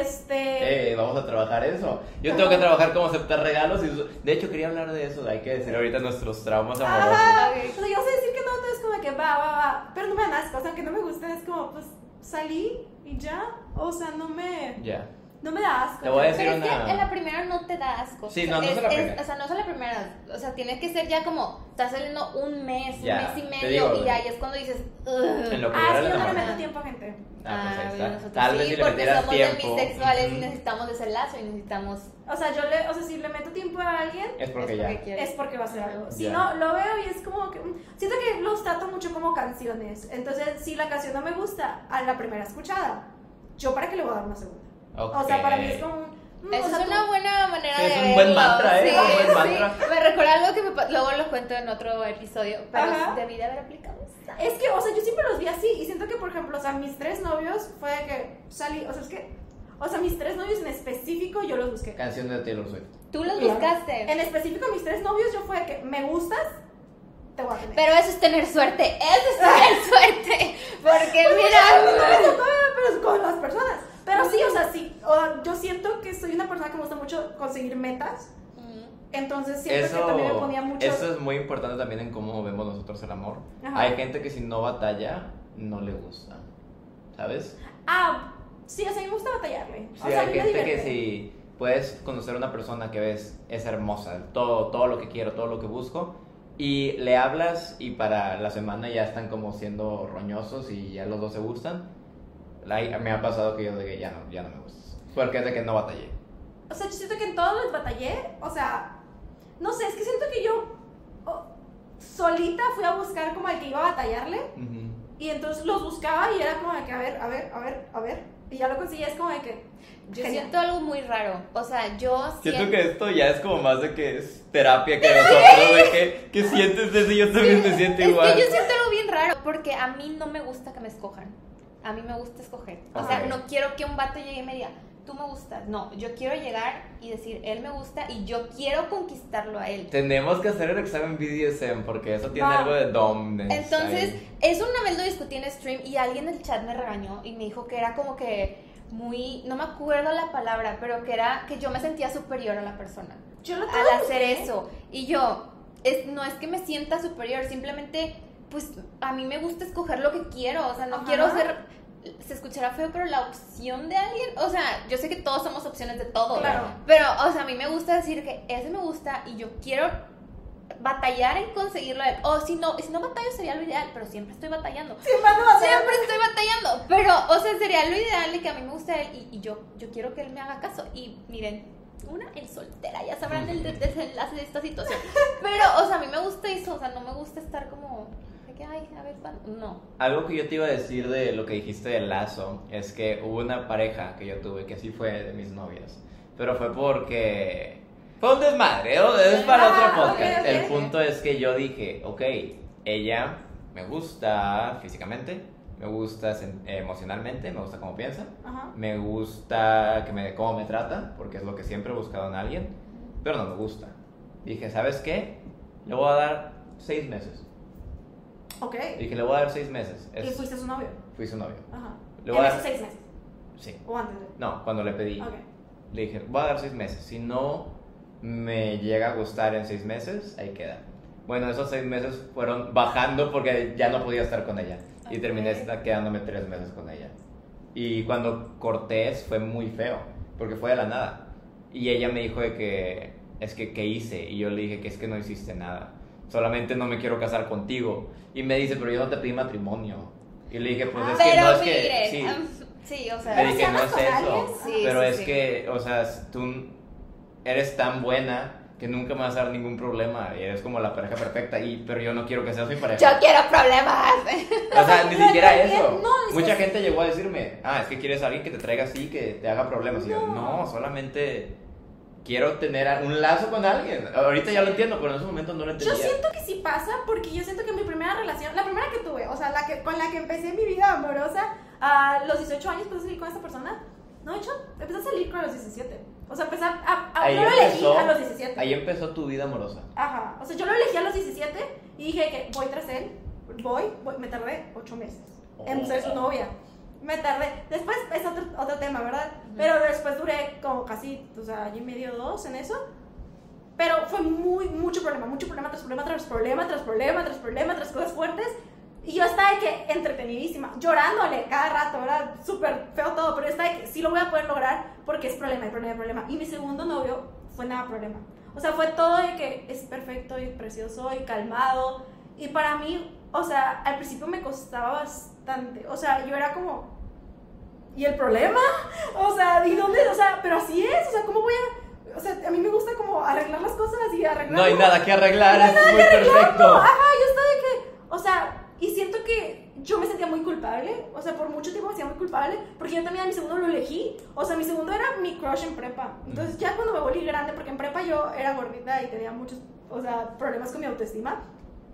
Vamos a trabajar eso. Yo tengo que trabajar cómo aceptar regalos. De hecho, quería hablar de eso. Hay que decir ahorita nuestros traumas amorosos. Ajá, Ok. o sea, yo sé decir que no, entonces como que va, pero no me dan asco, o sea, aunque no me guste, es como, pues, salí y ya, o sea, no me da asco. Te voy a decir Pero es que una- en la primera no te da asco. Sí, no es la primera. O sea, no es a la primera. O sea, tiene que ser ya como, estás saliendo un mes Ya, y te medio, digo, y ahí es cuando dices, en lo que Ah, dura es que el yo no le enamoramiento. meto tiempo a gente. Pues ahí está. nosotros Tal vez sí, si le porque metieras somos tiempo. demisexuales y Ujú. necesitamos ese lazo y necesitamos... O sea, o sea, si le meto tiempo a alguien, Es porque ya. quieres. es porque va a ser algo. Si Ya. no, lo veo y es como que. Siento que los trato mucho como canciones. Entonces, si la canción no me gusta a la primera escuchada, ¿yo para qué le voy a dar una segunda? O sea, para mí es como. Esa o sea, es una buena manera Sí, de es un verlo. buen mantra, ¿eh? Sí, Es un buen sí. mantra. Me recuerda algo que luego lo cuento en otro episodio, pero Ajá. debí de haber aplicado esa. Es que, o sea, yo siempre los vi así. Y siento que, por ejemplo, o sea, mis 3 novios fue de que salí. O sea, es que. O sea, mis 3 novios en específico yo los busqué. Canción de Taylor Swift. Tú los Claro. buscaste. En específico, mis 3 novios yo fue de que me gustas, te voy a tener. Pero eso es tener suerte, eso es tener suerte. Porque No mira, me tocó, pero es con las personas. Pero sí, o sea, sí. Yo siento que soy una persona que me gusta mucho conseguir metas. Entonces siento que también me ponía mucho. Eso es muy importante también en cómo vemos nosotros el amor. Ajá. Hay gente que si no batalla, no le gusta. ¿Sabes? Sí, o sea, a mí me gusta batallarle. Sí, O sea, a hay mí me gente que divierte. si puedes conocer a una persona que ves es hermosa, todo lo que quiero, todo lo que busco, y le hablas y para la semana ya están como siendo roñosos y ya los dos se gustan. Me ha pasado que yo de que ya no me gustas. Porque es de que no batallé. O sea, yo siento que en todos les batallé. O sea, no sé, es que siento que yo solita fui a buscar como al que iba a batallarle. Ujú. Y entonces los buscaba y era como de que, a ver. Y ya lo conseguía, es como de que. yo genial. siento algo muy raro. O sea, yo Siento que esto ya es como más de que es terapia que nosotros, de que sientes eso y yo también me siento es igual. que yo siento algo bien raro. Porque a mí no me gusta que me escojan. A mí me gusta escoger. O sea, Ok. no quiero que un vato llegue y me diga, tú me gustas. No, yo quiero llegar y decir, él me gusta y yo quiero conquistarlo a él. Tenemos que hacer el examen BDSM porque eso tiene Va. algo de dominance. Entonces, ahí. eso una vez lo discutí en stream y alguien del chat me regañó y me dijo que era como que muy, no me acuerdo la palabra, pero que era que yo me sentía superior a la persona Yo lo al hacer eso. Y yo, no es que me sienta superior, simplemente, pues a mí me gusta escoger lo que quiero, o sea, no Ajá. quiero ser, se escuchará feo, pero la opción de alguien, o sea, yo sé que todos somos opciones de todo, Claro. pero, o sea, a mí me gusta decir que ese me gusta y yo quiero batallar en conseguirlo a él. O si no batallo sería lo ideal, pero siempre estoy batallando. Siempre estoy batallando. Pero, o sea, sería lo ideal de que a mí me guste él y yo quiero que él me haga caso. Y miren, una en soltera, ya sabrán el desenlace de esta situación. Pero, o sea, a mí me gusta eso, o sea, no me gusta estar como de que, ay, a ver, no. Algo que yo te iba a decir de lo que dijiste del lazo es que hubo una pareja que yo tuve que sí fue de mis novias, pero fue porque fue un desmadre, ¿no? Es para otro podcast. ok. El punto es que yo dije, ok, ella me gusta físicamente, me gusta emocionalmente, me gusta cómo piensa, Ajá. me gusta cómo me trata, porque es lo que siempre he buscado en alguien, pero no me gusta. Dije, ¿sabes qué? Le voy a dar 6 meses. Ok. Dije, le voy a dar 6 meses. Y fuiste su novio. Fui su novio. Ajá. Le voy a En dar... esos 6 meses. Sí. O antes de. No, cuando le pedí. Ok. Le dije, voy a dar 6 meses. Si no me llega a gustar en 6 meses, ahí queda. Bueno, esos 6 meses fueron bajando porque ya no podía estar con ella. Y Ok. terminé quedándome 3 meses con ella. Y cuando corté fue muy feo, porque fue de la nada. Y ella me dijo de que, es que, ¿qué hice? Y yo le dije que es que no hiciste nada. Solamente no me quiero casar contigo. Y me dice, pero yo no te pedí matrimonio. Y le dije, pues es que Pero no es miren, que... Sí. sí, o sea, Le Pero si dije, no andas es con eso. alguien, sí, Pero sí, es sí. que, o sea, tú eres tan buena que nunca me vas a dar ningún problema. Y eres como la pareja perfecta. Pero yo no quiero que seas mi pareja. yo quiero problemas. O sea, ni siquiera No, eso. no, es Mucha que- gente llegó a decirme, es que quieres a alguien que te traiga así, que te haga problemas. Y yo, no, solamente quiero tener un lazo con alguien. Ahorita ya lo entiendo, pero en ese momento no lo entendía. Yo siento que sí pasa, porque yo siento que mi primera relación, la primera que tuve, o sea, con la que empecé mi vida amorosa, a los 18 años empecé a salir con esta persona. No, de hecho, empecé a salir con los 17. O sea, empecé Ahí yo lo elegí a los 17. Ahí empezó tu vida amorosa. Ajá, o sea, yo lo elegí a los 17 y dije que voy tras él, me tardé 8 meses en ser su novia. Me tardé, después es otro tema, ¿verdad? Pero después duré como casi, o sea, año y medio, 2 en eso. Pero fue mucho problema tras problema, tras problema, tras problema, tras problema, tras cosas fuertes. Y yo estaba de que entretenidísima, llorándole cada rato, ¿verdad? Súper feo todo, pero yo estaba de que sí lo voy a poder lograr porque es problema. Y mi segundo novio fue nada problema. O sea, fue todo de que es perfecto y precioso y calmado. Y para mí, o sea, al principio me costaba bastante. O sea, yo era como, ¿y el problema? O sea, ¿y dónde? O sea, pero así es, o sea, ¿cómo voy a...? O sea, a mí me gusta como arreglar las cosas y arreglar... No hay nada que arreglar, es muy perfecto. Ajá, yo estaba de que, o sea, y siento que yo me sentía muy culpable, o sea, por mucho tiempo me sentía muy culpable, porque yo también a mi segundo lo elegí, o sea, mi segundo era mi crush en prepa. Entonces ya cuando me volví grande, porque en prepa yo era gordita y tenía muchos, o sea, problemas con mi autoestima,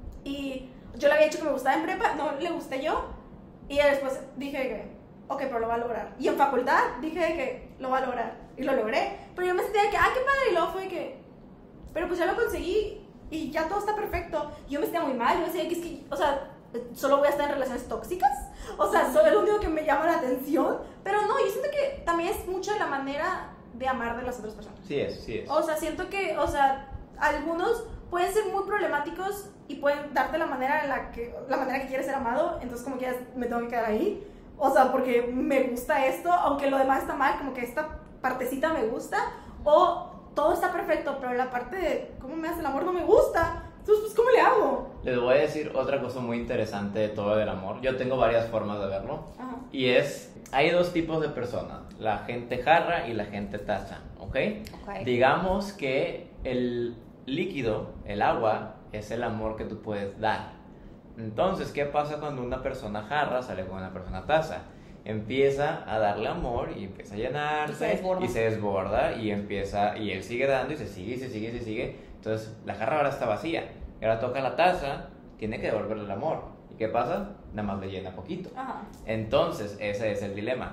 y yo le había dicho que me gustaba en prepa, no le gusté yo, y después dije que, ok, pero lo va a lograr. Y en facultad dije que lo va a lograr, y lo logré, pero yo me sentía de que, qué padre, y luego fue que, pero pues ya lo conseguí, y ya todo está perfecto. Yo me sentía muy mal, yo decía que es que, o sea, solo voy a estar en relaciones tóxicas, o sea, solo es lo único que me llama la atención, pero no, yo siento que también es mucho la manera de amar de las otras personas. Sí es. O sea, siento que, o sea, algunos pueden ser muy problemáticos y pueden darte la manera que quieres ser amado, entonces como que me tengo que quedar ahí, o sea, porque me gusta esto, aunque lo demás está mal, como que esta partecita me gusta, o todo está perfecto, pero la parte de cómo me hace el amor no me gusta. Entonces, pues, ¿cómo le hago? Les voy a decir otra cosa muy interesante de todo el amor. Yo tengo varias formas de verlo. Ajá. Y hay dos tipos de personas, la gente jarra y la gente taza, ¿ok? Digamos que el líquido, el agua, es el amor que tú puedes dar. Entonces, ¿qué pasa cuando una persona jarra sale con una persona taza? Empieza a darle amor y empieza a llenarse y se desborda y él sigue dando y se sigue. Entonces la jarra ahora está vacía y ahora toca la taza, tiene que devolverle el amor. ¿Y qué pasa? Nada más le llena poquito. Ajá. Entonces ese es el dilema.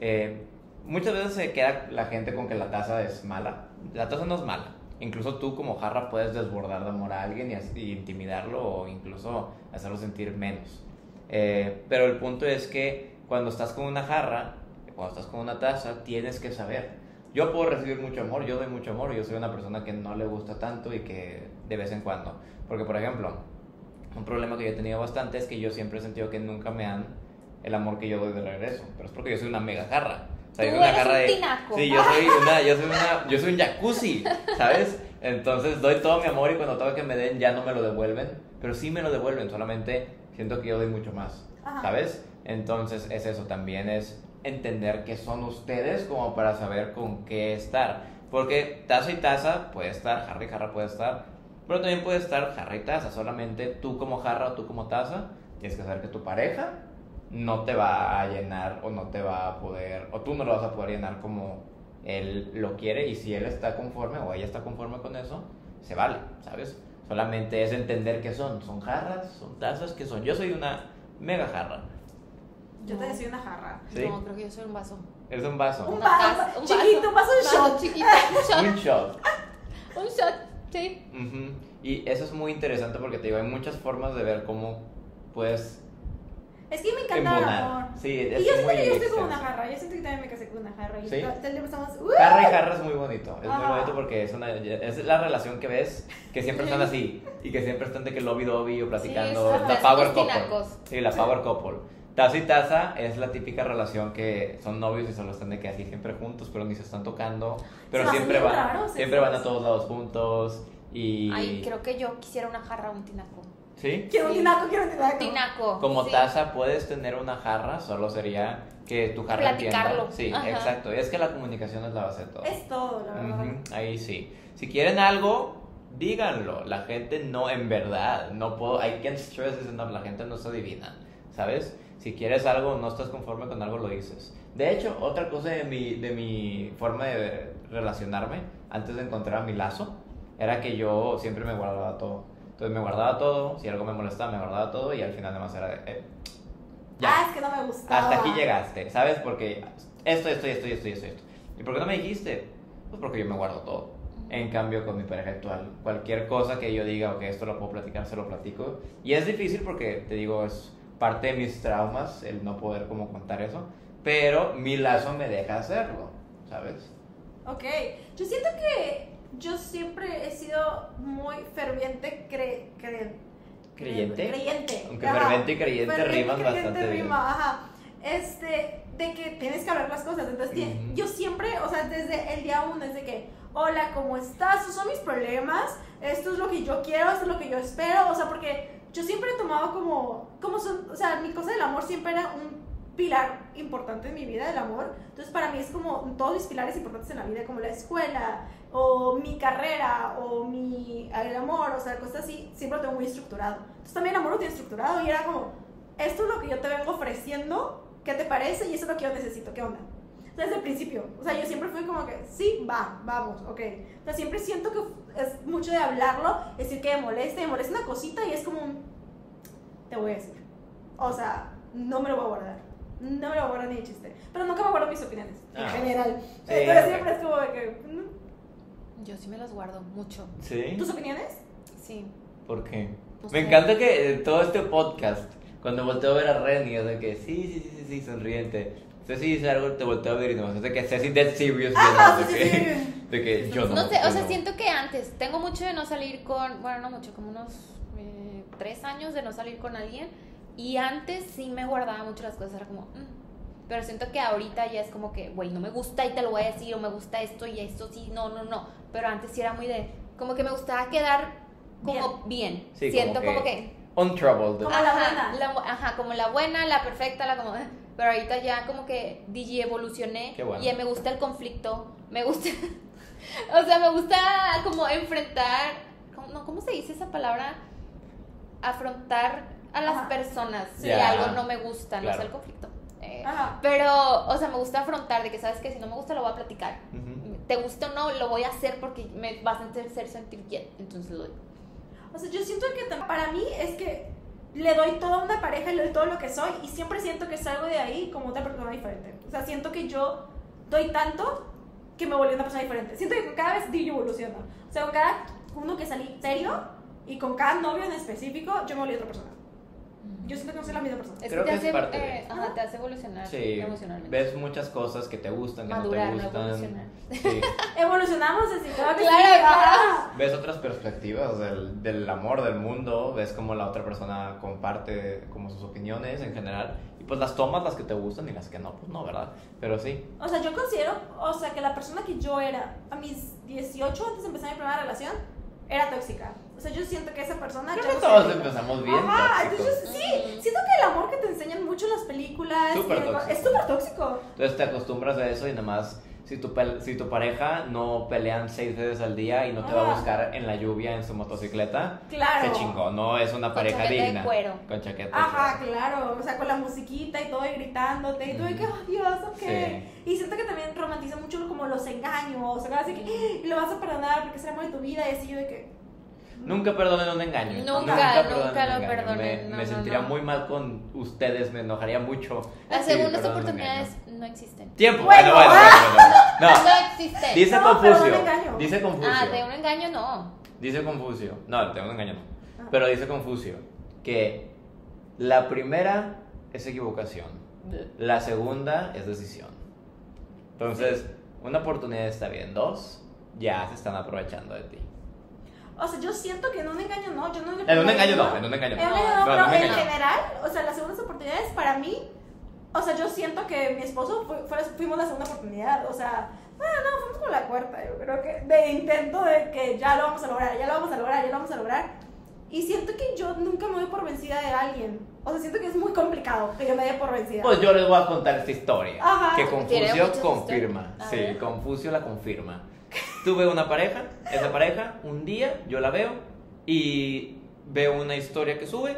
Muchas veces se queda la gente con que la taza es mala. La taza no es mala. Incluso tú como jarra puedes desbordar de amor a alguien y intimidarlo o incluso hacerlo sentir menos. Pero el punto es que cuando estás con una jarra, cuando estás con una taza, tienes que saber. Yo puedo recibir mucho amor, yo doy mucho amor, yo soy una persona que no le gusta tanto y que de vez en cuando. Porque, por ejemplo, un problema que yo he tenido bastante es que yo siempre he sentido que nunca me dan el amor que yo doy de regreso. Pero es porque yo soy una mega jarra. O sea, Tú una eres jarra un de... tinaco. Sí, yo soy un jacuzzi, ¿sabes? Entonces doy todo mi amor y cuando tengo que me den ya no me lo devuelven. Pero sí me lo devuelven, solamente siento que yo doy mucho más, ¿sabes? Entonces es eso, también es entender que son ustedes como para saber con qué estar. Porque taza y taza puede estar, jarra y jarra puede estar, pero también puede estar jarra y taza. Solamente tú como jarra o tú como taza tienes que saber que tu pareja no te va a llenar o no te va a poder, o tú no lo vas a poder llenar como él lo quiere, y si él está conforme o ella está conforme con eso, se vale, ¿sabes? Solamente es entender qué son jarras, son tazas, ¿qué son? Yo soy una mega jarra. Yo te decía una jarra. ¿Sí? No, creo que yo soy un vaso. Eres un vaso. Un Una vaso, taza, un chiquito, un vaso de shot. chiquito, un shot. Un shot. Un shot, sí. Uh-huh. Y eso es muy interesante porque te digo, hay muchas formas de ver cómo puedes Es que me encanta el embonar. amor. Sí, Y es yo siento muy que yo estoy como extenso. una jarra. Yo siento que también me casé con una jarra. Y ¿Sí? todo el tiempo estamos. Jarra y jarra es muy bonito. Es muy Ajá. bonito porque es la relación que ves, que siempre están así. Y que siempre están de que lobby o platicando. Sí, La son power los couple. tinacos. Sí, la power couple. Taza y taza es la típica relación que son novios y solo están de que así siempre juntos, pero ni se están tocando. Pero Se me siempre hacen bien van, raros siempre van a esos. todos lados juntos. Y... Ay, creo que yo quisiera una jarra o un tinaco. ¿Sí? Quiero un Sí. tinaco, quiero un tinaco. Tinaco. Como sí. taza puedes tener una jarra, solo sería que tu jarra Platicarlo. entienda. Sí, Ajá. exacto. Es que la comunicación es la base de todo. Es todo, la verdad. Ujú, ahí sí. Si quieren algo, díganlo. La gente no, en verdad, no puedo. I can't stress this enough. La gente no está divina, ¿sabes? Si quieres algo, no estás conforme con algo, lo dices. De hecho, otra cosa de mi forma de relacionarme antes de encontrar mi lazo, era que yo siempre me guardaba todo. Entonces me guardaba todo, si algo me molestaba, me guardaba todo y al final nada más era de... ya. Es que no me gustaba. Hasta aquí llegaste, ¿sabes? Porque esto. ¿Y por qué no me dijiste? Pues porque yo me guardo todo. En cambio, con mi pareja actual, cualquier cosa que yo diga, ok, esto lo puedo platicar, se lo platico. Y es difícil porque, te digo, es parte de mis traumas el no poder como contar eso. Pero mi lazo me deja hacerlo, ¿sabes? Ok, yo siento que yo siempre he sido muy ferviente creyente. Aunque ferviente y creyente riman bastante bien. Rima, ajá. De que tienes que hablar las cosas. Entonces, yo siempre, o sea, desde el día uno, es de que, hola, ¿cómo estás? Estos son mis problemas, esto es lo que yo quiero, esto es lo que yo espero. O sea, porque yo siempre he tomado o sea, mi cosa del amor siempre era un pilar importante en mi vida, el amor. Entonces, para mí es como todos mis pilares importantes en la vida, como la escuela, o mi carrera, o el amor, o sea, cosas así, siempre lo tengo muy estructurado. Entonces, también el amor lo tiene estructurado y era como, esto es lo que yo te vengo ofreciendo, ¿qué te parece? Y eso es lo que yo necesito, ¿qué onda? Desde el principio, o sea, yo siempre fui como que, sí, vamos, ok. O sea, siempre siento que es mucho de hablarlo, decir que me molesta una cosita y es como te voy a decir. O sea, no me lo voy a guardar. No me lo voy a guardar ni de chiste. Pero nunca me guardo mis opiniones, en general. Sí, entonces siempre es como de que... Yo sí me las guardo mucho. ¿Sí? ¿Tus opiniones? Sí. ¿Por qué? Pues Me encanta que todo este podcast, cuando volteo a ver a Reni, es de que sí, sonriente. Ceci dice algo, te volteo a ver y nomás es de que Ceci dead serious. De que yo no. No sé, o sea, no. siento que antes, tengo mucho de no salir con, bueno, no mucho, como unos 3 años de no salir con alguien. Y antes sí me guardaba mucho las cosas, era como, pero siento que ahorita ya es como que, güey, no me gusta y te lo voy a decir, o me gusta esto y esto sí, no. Pero antes sí era muy de, como que me gustaba quedar como bien. Sí, siento como que untroubled. Como la buena. como la buena, la perfecta, la como... Pero ahorita ya como que DJ evolucioné. Qué bueno. Y me gusta el conflicto, me gusta... o sea, me gusta como enfrentar... ¿Cómo se dice esa palabra? Afrontar a las personas si algo no me gusta, no sé, el conflicto. Pero, o sea, me gusta afrontar de que, ¿sabes qué? Si no me gusta, lo voy a platicar. Te gusta o no, lo voy a hacer porque me vas a hacer sentir bien. Entonces lo digo. O sea, yo siento que para mí es que le doy todo a una pareja y le doy todo lo que soy y siempre siento que salgo de ahí como otra persona diferente. O sea, siento que yo doy tanto que me volví una persona diferente. Siento que cada vez yo evoluciono. O sea, con cada uno que salí serio y con cada novio en específico, yo me volví otra persona. Yo siento que no soy la misma persona. Creo que es parte de... te hace evolucionar emocionalmente. Ves muchas cosas que te gustan, que Madurar, no te gustan. evolucionar. Sí. Evolucionamos así, claro que Claro. Ves otras perspectivas del amor, del mundo, ves cómo la otra persona comparte como sus opiniones en general y pues las tomas, las que te gustan y las que no, pues no, ¿verdad? Pero sí. O sea, yo considero, o sea, que la persona que yo era a mis 18 antes de empezar mi primera relación era tóxica. O sea, yo siento que esa persona... Creo que todos empezamos bien tóxicos. Entonces sí, siento que el amor que te enseñan mucho en las películas es súper tóxico. Entonces te acostumbras a eso y nada más, si tu pareja no pelean 6 veces al día y no te va a buscar en la lluvia en su motocicleta, claro, se chingó, no es una pareja chaqueta digna. de cuero. Con chaqueta de Ajá, cuero. claro, o sea, con la musiquita y todo y gritándote y tú de que, oh Dios, ok. Sí. Y siento que también romantiza mucho como los engaños, o sea, así que lo vas a perdonar porque es el amor de tu vida y así yo de que... Nunca perdonen un engaño. Nunca lo un engaño. perdonen. Me sentiría muy mal con ustedes, me enojaría mucho. Las Sí, segundas perdonen un oportunidades engaño. no existen. Tiempo. Bueno. Bueno. No. No existen. Dice No, pero Confucio. un engaño. Dice Confucio. De un engaño no. Dice Confucio. No, de un engaño no. Pero dice Confucio que la primera es equivocación. La segunda es decisión. Entonces, una oportunidad está bien. 2, ya se están aprovechando de ti. O sea, yo siento que en un engaño no, yo no le En un engaño no, En un engaño no, No, pero en un en engaño no. general, o sea, las segundas oportunidades para mí, o sea, yo siento que mi esposo fuimos la segunda oportunidad, o sea, no, fuimos como la cuarta, yo creo que, de intento de que ya lo vamos a lograr. Y siento que yo nunca me doy por vencida de alguien. O sea, siento que es muy complicado que yo me dé por vencida. Pues yo les voy a contar esta historia. Ajá. Que Tiene Confucio muchas confirma. historias. A Sí, ver. Confucio la confirma. Tuve una pareja, esa pareja, un día yo la veo y veo una historia que sube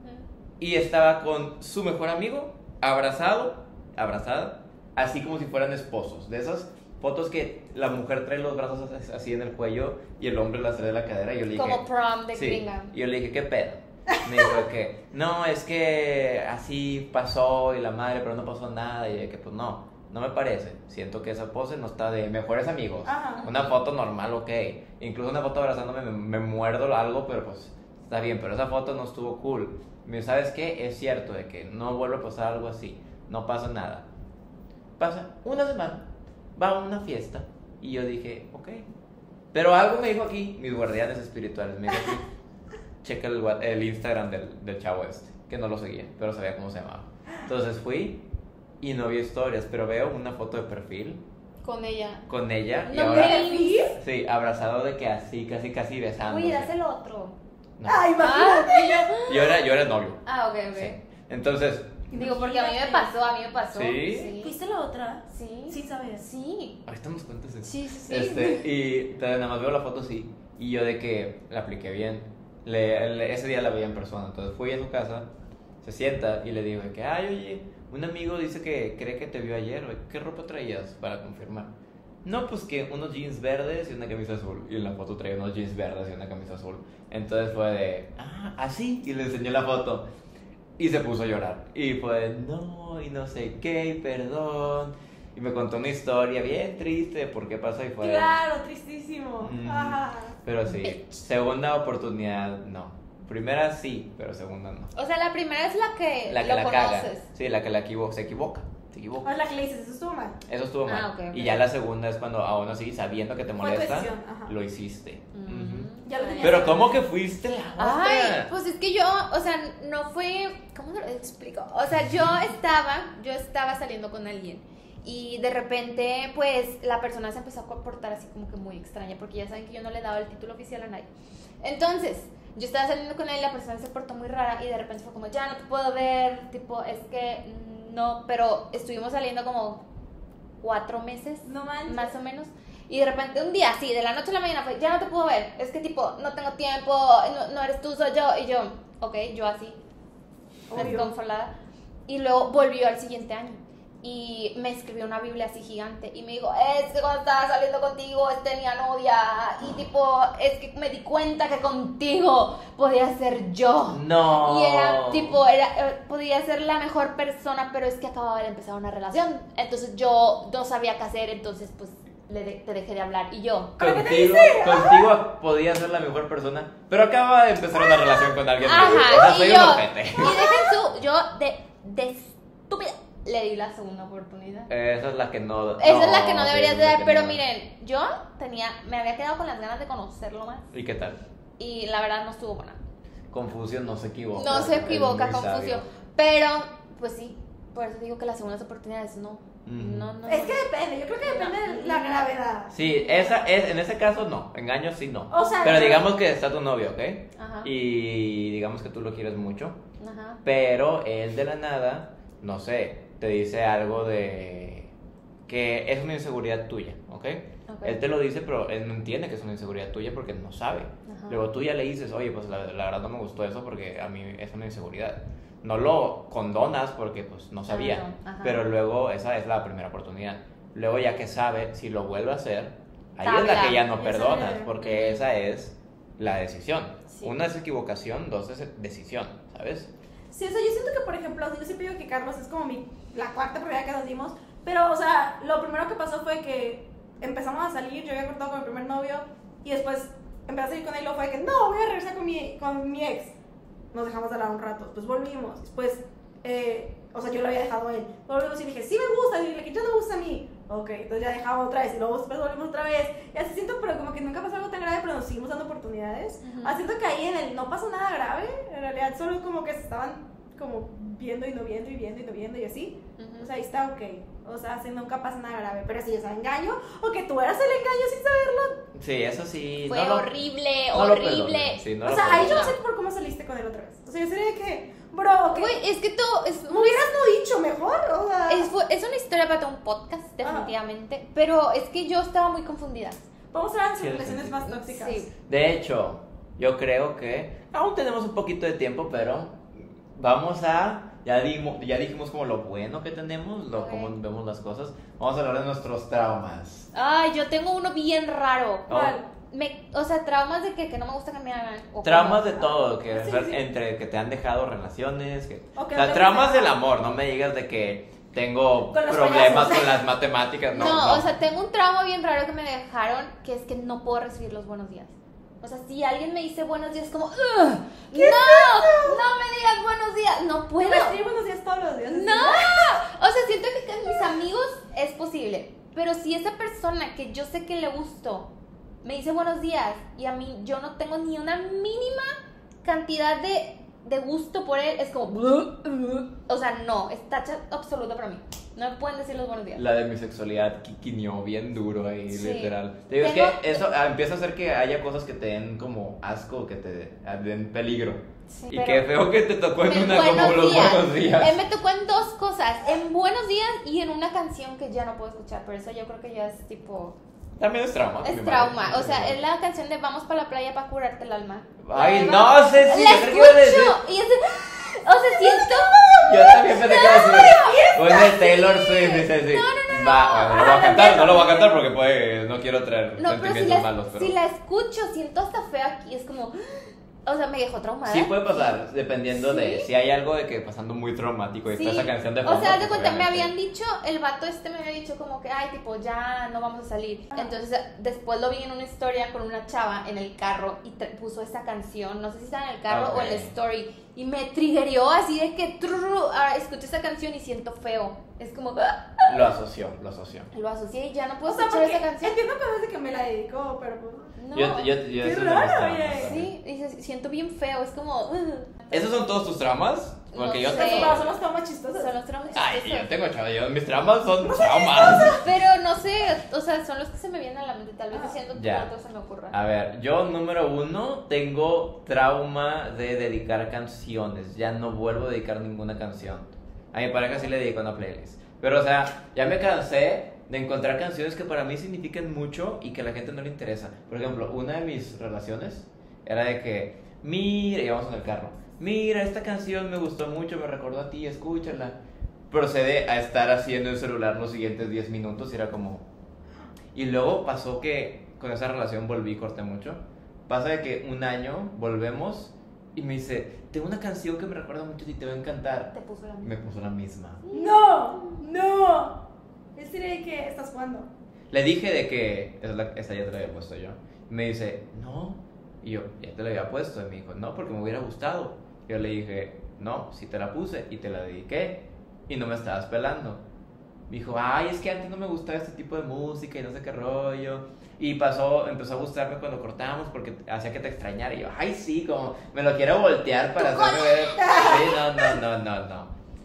y estaba con su mejor amigo, abrazada, así como si fueran esposos. De esas fotos que la mujer trae los brazos así en el cuello y el hombre las trae de la cadera. Y yo le dije, Como prom de sí. gringa. Y yo le dije, ¿qué pedo? Me dijo que, no, es que así pasó y la madre, pero no pasó nada. Y yo dije, pues no me parece. Siento que esa pose no está de mejores amigos. Ajá. Una foto normal, ok. Incluso una foto abrazándome, me muerdo algo, pero pues está bien. Pero esa foto no estuvo cool. Me dijo, ¿sabes qué? Es cierto de que no vuelve a pasar algo así. No pasa nada. Pasa una semana, va a una fiesta. Y yo dije, ok. Pero algo me dijo aquí, mis guardianes espirituales, me dijo aquí, checa el Instagram del chavo este, que no lo seguía, pero sabía cómo se llamaba. Entonces fui y no vi historias, pero veo una foto de perfil Con ella. con ella y No ahora, me sí, abrazado de que así, casi besándose. Uy, das el otro. No. Ay, imagínate. Yo era el novio. Ah, ok. Sí. Entonces, Digo, porque a mí me pasó. ¿Sí? ¿Fuiste la otra? Sí. Sin saber. Sí. ahorita nos cuentas eso. Sí. Y nada más veo la foto así. Y yo de que la apliqué bien. Ese día la veía en persona. Entonces fui a su casa, se sienta y le digo de que, ay, oye, un amigo dice que cree que te vio ayer. ¿Qué ropa traías para confirmar? No, pues que unos jeans verdes y una camisa azul. Y en la foto traía unos jeans verdes y una camisa azul. Entonces fue de, así. Y le enseñé la foto. Y se puso a llorar. Y fue, no, y no sé qué, y perdón. Y me contó una historia bien triste de por qué pasó y fue... Claro, tristísimo. Mm. Ajá. Pero sí, segunda oportunidad, no. Primera sí, pero segunda no. O sea, la primera es la que La que lo la caga. conoces. Sí, la que se equivoca. O la que le dices, eso estuvo mal. Eso estuvo mal. Ah, ok. Y ya la segunda es cuando aún así, sabiendo que te Fue tu molesta, decisión, ajá. lo hiciste. Ujú. Ya lo tenías. Pero ¿cómo que fuiste la otra? Ay, pues es que yo, o sea, no fue, ¿cómo te lo explico? O sea, yo estaba saliendo con alguien y de repente, pues, la persona se empezó a comportar así como que muy extraña, porque ya saben que yo no le daba el título oficial a nadie. Entonces, yo estaba saliendo con él y la persona se portó muy rara y de repente fue como, ya no te puedo ver, tipo, es que no, pero estuvimos saliendo como 4 meses, No manches. más o menos. Y de repente un día, así, de la noche a la mañana, fue, ya no te puedo ver, es que tipo, no tengo tiempo, no eres tú, soy yo. Y yo, ok, yo así, Obvio. desconsolada. Y luego volvió al siguiente año y me escribió una Biblia así gigante y me dijo, es que cuando estaba saliendo contigo tenía novia y tipo, es que me di cuenta que contigo podía ser yo. No. Y era tipo, podía ser la mejor persona, pero es que acababa de empezar una relación. Entonces yo no sabía qué hacer, entonces pues te dejé de hablar. Y yo, Contigo podía ser la mejor persona, pero acaba de empezar una relación con alguien. ajá, O sea, soy y un yo, ojete. y dejen yo de estúpida le di la segunda oportunidad. Esa es la que no. Esa es la que no sí, deberías esa de es la dar, que pero no. miren, yo me había quedado con las ganas de conocerlo más ¿Y qué tal? y la verdad no estuvo buena. Confucio no se equivoca. No se Es equivoca, muy Confucio, sabio. pero pues sí, por eso digo que las segundas oportunidades no. No. Es que depende, yo creo que depende de la gravedad. Sí, en ese caso no. Engaño sí no. O sea, pero no. digamos que está tu novio, ¿ok? Ajá. Y digamos que tú lo quieres mucho. Ajá. Pero él de la nada, no sé, te dice algo de que es una inseguridad tuya, ¿ok? Ok. Él te lo dice, pero él no entiende que es una inseguridad tuya porque no sabe. Ajá. Luego tú ya le dices, oye, pues la verdad no me gustó eso porque a mí es una inseguridad. No lo condonas porque pues no sabía, no, ajá. pero luego esa es la primera oportunidad. Luego ya que sabe, si lo vuelve a hacer, ahí es Tabla. la que ya no Esa perdonas, es- porque esa es la decisión. Sí. Una es equivocación, dos es decisión, ¿sabes? Sí, o sea, yo siento que, por ejemplo, yo siempre digo que Carlos es como la cuarta prioridad que nos dimos, pero, o sea, lo primero que pasó fue que empezamos a salir, yo había cortado con mi primer novio, y después empecé a salir con él, y luego fue que, no, voy a regresar con mi ex. Nos dejamos de hablar un rato, después volvimos, después, o sea, yo lo había dejado a él, volvimos y le dije, sí me gusta, y le dije, ya no me gusta a mí. Ok, entonces ya dejamos otra vez, y luego después volvimos otra vez, y así siento, pero como que nunca pasó algo tan grave, pero nos seguimos dando oportunidades. Ujú. Así siento que ahí en el no pasó nada grave, en realidad solo como que se estaban como viendo y no viendo y viendo y no viendo y así. Ujú. O sea, ahí está ok. O sea, así nunca pasa nada grave. Pero si yo sea engaño, o que tú eras el engaño sin saberlo. Sí, eso sí. Fue no lo- horrible, no lo horrible. perdones, sí, no o lo sea, ahí yo no perdones. sé por cómo saliste con él otra vez. O sea, yo sería de que, bro, que Güey, es que todo es me hubieras no dicho mejor. O sea, es una historia para todo un podcast, definitivamente. Pero es que yo estaba muy confundida. vamos a ver las Sí, relaciones sí. más tóxicas. Sí. De hecho, yo creo que aún tenemos un poquito de tiempo, pero vamos a ya dijimos como lo bueno que tenemos, cómo vemos las cosas. Vamos a hablar de nuestros traumas. Ay, yo tengo uno bien raro. ¿Cuál? O sea, traumas de que no me gusta que me hagan. Traumas de todo, que Sí. entre que te han dejado relaciones, O que o sea, no te traumas gusta. del amor, no me digas de que tengo Con los problemas payasos. con las matemáticas, No, o sea, tengo un trauma bien raro que me dejaron, que es que no puedo recibir los buenos días. O sea, si alguien me dice buenos días, como, ¡Ugh! ¡No! ¡No me digas buenos días! No puedo. Me escribo buenos días todos los días. ¡No! O sea, siento que con mis amigos es posible. Pero si esa persona que yo sé que le gusto me dice buenos días y a mí yo no tengo ni una mínima cantidad de gusto por él, es como, o sea, no, es tacha absoluta para mí. No me pueden decir los buenos días. La de mi sexualidad quiquinió bien duro ahí, Sí. literal. Te digo, Tengo- es que eso empieza a hacer que haya cosas que te den como asco, que te den peligro. Sí, Y pero- qué feo que te tocó en En una como buenos los días. buenos días. Me tocó en dos cosas, en buenos días y en una canción que ya no puedo escuchar, pero eso yo creo que ya es tipo, También es trauma. es mi trauma, madre. o sea, es la canción de Vamos para la playa para curarte el alma. Ay, La no, de- Ceci, la yo creo que iba a decir- escucho y es, o sea, siento, Yo también pensé que iba a decir. Pues de Taylor Swift, dice sí. Va, no lo voy a cantar, no lo voy a cantar porque pues no quiero traer no, pero sentimientos malos, pero. si la escucho, siento hasta feo aquí, es como, o sea, me dejó traumada. Sí puede pasar, dependiendo de Sí. si hay algo de que pasando muy traumático y Sí. está esa canción de O fondo. sea, haz de pues, cuenta, me obviamente. habían dicho, el vato me había dicho como que, ay, tipo, ya no vamos a salir. Ajá. Entonces, después lo vi en una historia con una chava en el carro y puso esa canción, no sé si estaba en el carro o en la Ok. story, y me triggerió así de que, escuché esa canción y siento feo. Es como, Lo asoció. lo asocié y ya no puedo O sea, escuchar porque esa canción. entiendo cosas de que me la dedicó, pero pues. No. Yo Qué eso raro, me gusta, oye. ¿sabes? Sí, y siento bien feo, es como, ¿Esos son todos tus traumas? Porque No yo sé. tengo. Pero son los traumas chistosos. son los traumas Ay, chistosos. yo tengo chavos, mis traumas son traumas. Pero no sé, o sea, son los que se me vienen a la mente, tal vez diciendo que Ya. otros se me ocurra. A ver, yo número 1 tengo trauma de dedicar canciones. Ya no vuelvo a dedicar ninguna canción. A mi pareja sí le dedico una playlist. Pero o sea, ya me cansé de encontrar canciones que para mí significan mucho y que a la gente no le interesa. Por ejemplo, una de mis relaciones era de que, mira, íbamos en el carro, mira, esta canción me gustó mucho, me recordó a ti, escúchala. Procede a estar haciendo el celular los siguientes 10 minutos y era como... Y luego pasó que con esa relación volví y corté mucho. Pasa de que un año volvemos y me dice, tengo una canción que me recuerda mucho y te va a encantar. Te puso la Me puso la misma. No. Es decir, que estás jugando. Le dije de que esa ya te la había puesto yo. Y me dice, no. Y yo, ya te la había puesto. Y me dijo, no, porque me hubiera gustado. Yo le dije, no, sí te la puse y te la dediqué. Y no me estabas pelando. Me dijo, ay, es que antes no me gustaba este tipo de música y no sé qué rollo. Y empezó a gustarme cuando cortamos porque hacía que te extrañara. Y yo, ay, sí, como me lo quiero voltear para hacerme ver. Sí, no.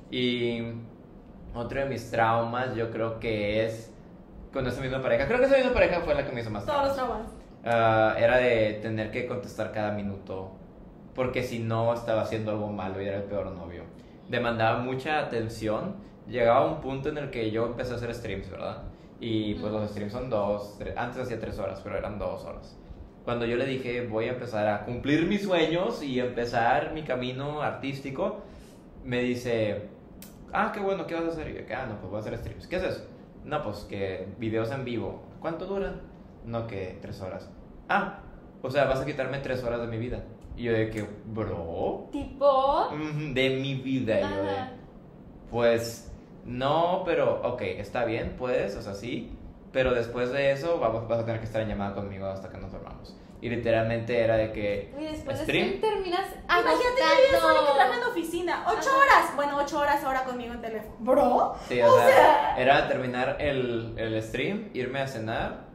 Y otro de mis traumas, yo creo que es con esa misma pareja. Creo que esa misma pareja fue la que me hizo más Todos los traumas. traumas. Era de tener que contestar cada minuto. Porque si no, estaba haciendo algo malo y era el peor novio. Demandaba mucha atención. Llegaba a un punto en el que yo empecé a hacer streams, ¿verdad? Y pues los streams son 2, 3, antes hacía 3 horas, pero eran 2 horas. Cuando yo le dije, voy a empezar a cumplir mis sueños y empezar mi camino artístico, me dice, ah, qué bueno, ¿qué vas a hacer? Y yo, no, pues voy a hacer streams. ¿Qué es eso? No, pues que videos en vivo. ¿Cuánto duran? No, que 3 horas. Ah, o sea, vas a quitarme 3 horas de mi vida. Y yo de que, bro, Tipo. de mi vida. Y yo de, Ajá. pues, no, pero, ok, está bien, puedes, o sea, sí. Pero después de eso, vas a tener que estar en llamada conmigo hasta que nos dormamos. Y literalmente era de que, Y después de stream. stream terminas Imagínate que vives alguien que trabaja en agotado. oficina. 8 Ajá. horas. Bueno, 8 horas ahora conmigo en teléfono. Bro. Sí, o sea, era terminar el stream, irme a cenar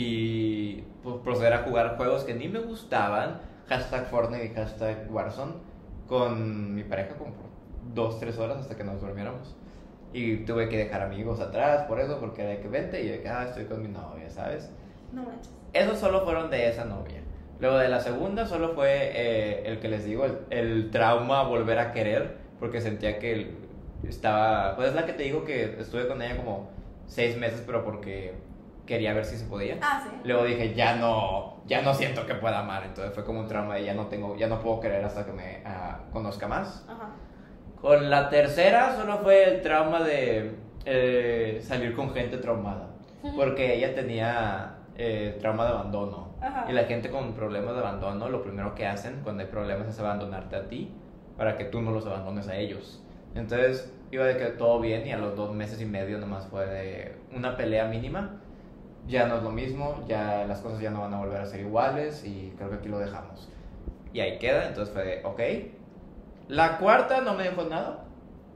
y pues, proceder a jugar juegos que ni me gustaban, hashtag Fortnite y hashtag Warzone, con mi pareja como por 2-3 horas hasta que nos durmiéramos. Y tuve que dejar amigos atrás por eso, porque era de que vente y yo de que, estoy con mi novia, ¿sabes? No manches. Esos solo fueron de esa novia. Luego de la segunda solo fue el que les digo, el trauma volver a querer, porque sentía que estaba... Pues es la que te digo que estuve con ella como 6 meses, pero porque quería ver si se podía. Ah, sí. Luego dije, ya no siento que pueda amar, entonces fue como un trauma de ya no puedo querer hasta que me conozca más. Ajá. Con la tercera solo fue el trauma de salir con gente traumada. Porque ella tenía trauma de abandono. Ajá. Y la gente con problemas de abandono, lo primero que hacen cuando hay problemas es abandonarte a ti, para que tú no los abandones a ellos. Entonces iba de que todo bien, y a los 2 meses y medio nomás fue de una pelea mínima. Ya no es lo mismo, ya las cosas ya no van a volver a ser iguales, y creo que aquí lo dejamos. Y ahí queda. Entonces fue de, ok. La cuarta no me dejó nada.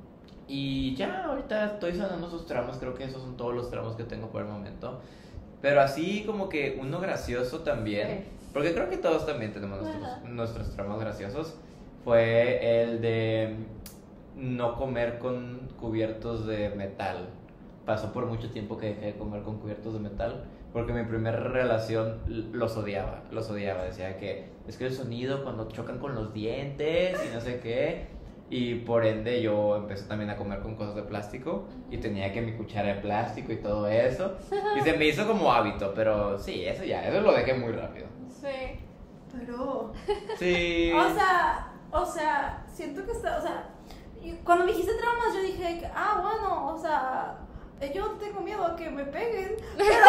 Y ya ahorita estoy sanando esos traumas. Creo que esos son todos los traumas que tengo por el momento. Pero así como que uno gracioso también, porque creo que todos también tenemos nuestros traumas graciosos. Fue el de no comer con cubiertos de metal. Pasó por mucho tiempo que dejé de comer con cubiertos de metal, porque mi primera relación los odiaba. Decía que es que el sonido cuando chocan con los dientes y no sé qué. Y por ende yo empecé también a comer con cosas de plástico, y tenía que mi cuchara de plástico y todo eso. Y se me hizo como hábito, pero sí, eso lo dejé muy rápido. Sí. Pero... Sí. O sea, siento que está, o sea, cuando me dijiste traumas yo dije, bueno, o sea, yo tengo miedo a que me peguen, pero,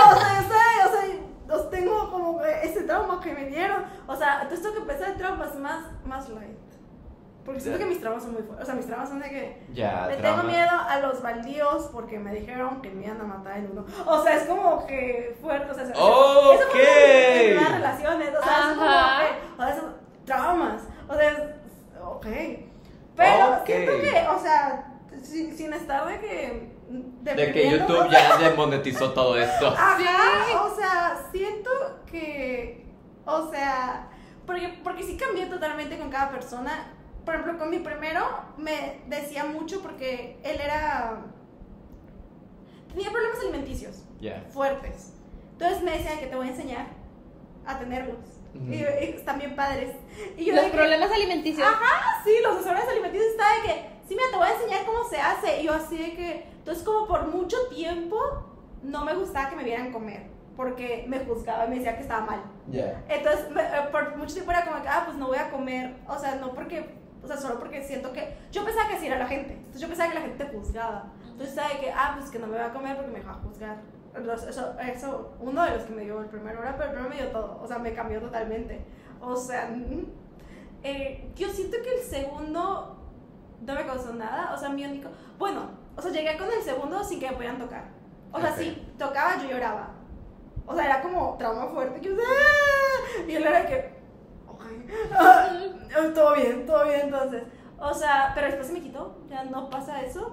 o sea, tengo como ese trauma que me dieron, o sea, entonces tengo que empezar traumas más light, porque siento que mis traumas son muy fuertes, o sea, mis traumas son de que tengo miedo a los baldíos porque me dijeron que me iban a matar en uno, o sea, es como que fuerte, o sea, eso fue en las relaciones, o sea, es como que, o sea, esos traumas, o sea, ok, pero siento que, o sea, sin estar de que YouTube ya demonetizó todo esto. Ajá, o sea, siento que, o sea, porque sí cambié totalmente con cada persona. Por ejemplo, con mi primero me decía mucho porque él tenía problemas alimenticios fuertes. Entonces me decía que te voy a enseñar a tenerlos. Y están bien padres. Y yo los problemas alimenticios. Ajá, sí, los desórdenes alimenticios. Está de que, sí, mira, te voy a enseñar cómo se hace. Y yo así de que, entonces como por mucho tiempo no me gustaba que me vieran comer, porque me juzgaba y me decía que estaba mal. Entonces por mucho tiempo era como que, pues no voy a comer. O sea, no porque, o sea, solo porque siento que, yo pensaba que así era la gente. Entonces yo pensaba que la gente te juzgaba. Entonces estaba de que, pues que no me voy a comer porque me va a juzgar. Eso, uno de los que me dio el primero, pero el primero me dio todo, o sea, me cambió totalmente. O sea, yo siento que el segundo no me causó nada, o sea, mi único, bueno, o sea, llegué con el segundo sin que me pudieran tocar. O sea, si tocaba, yo lloraba. O sea, era como trauma fuerte, que y él era que, todo bien, entonces. O sea, pero después se me quitó, ya no pasa eso.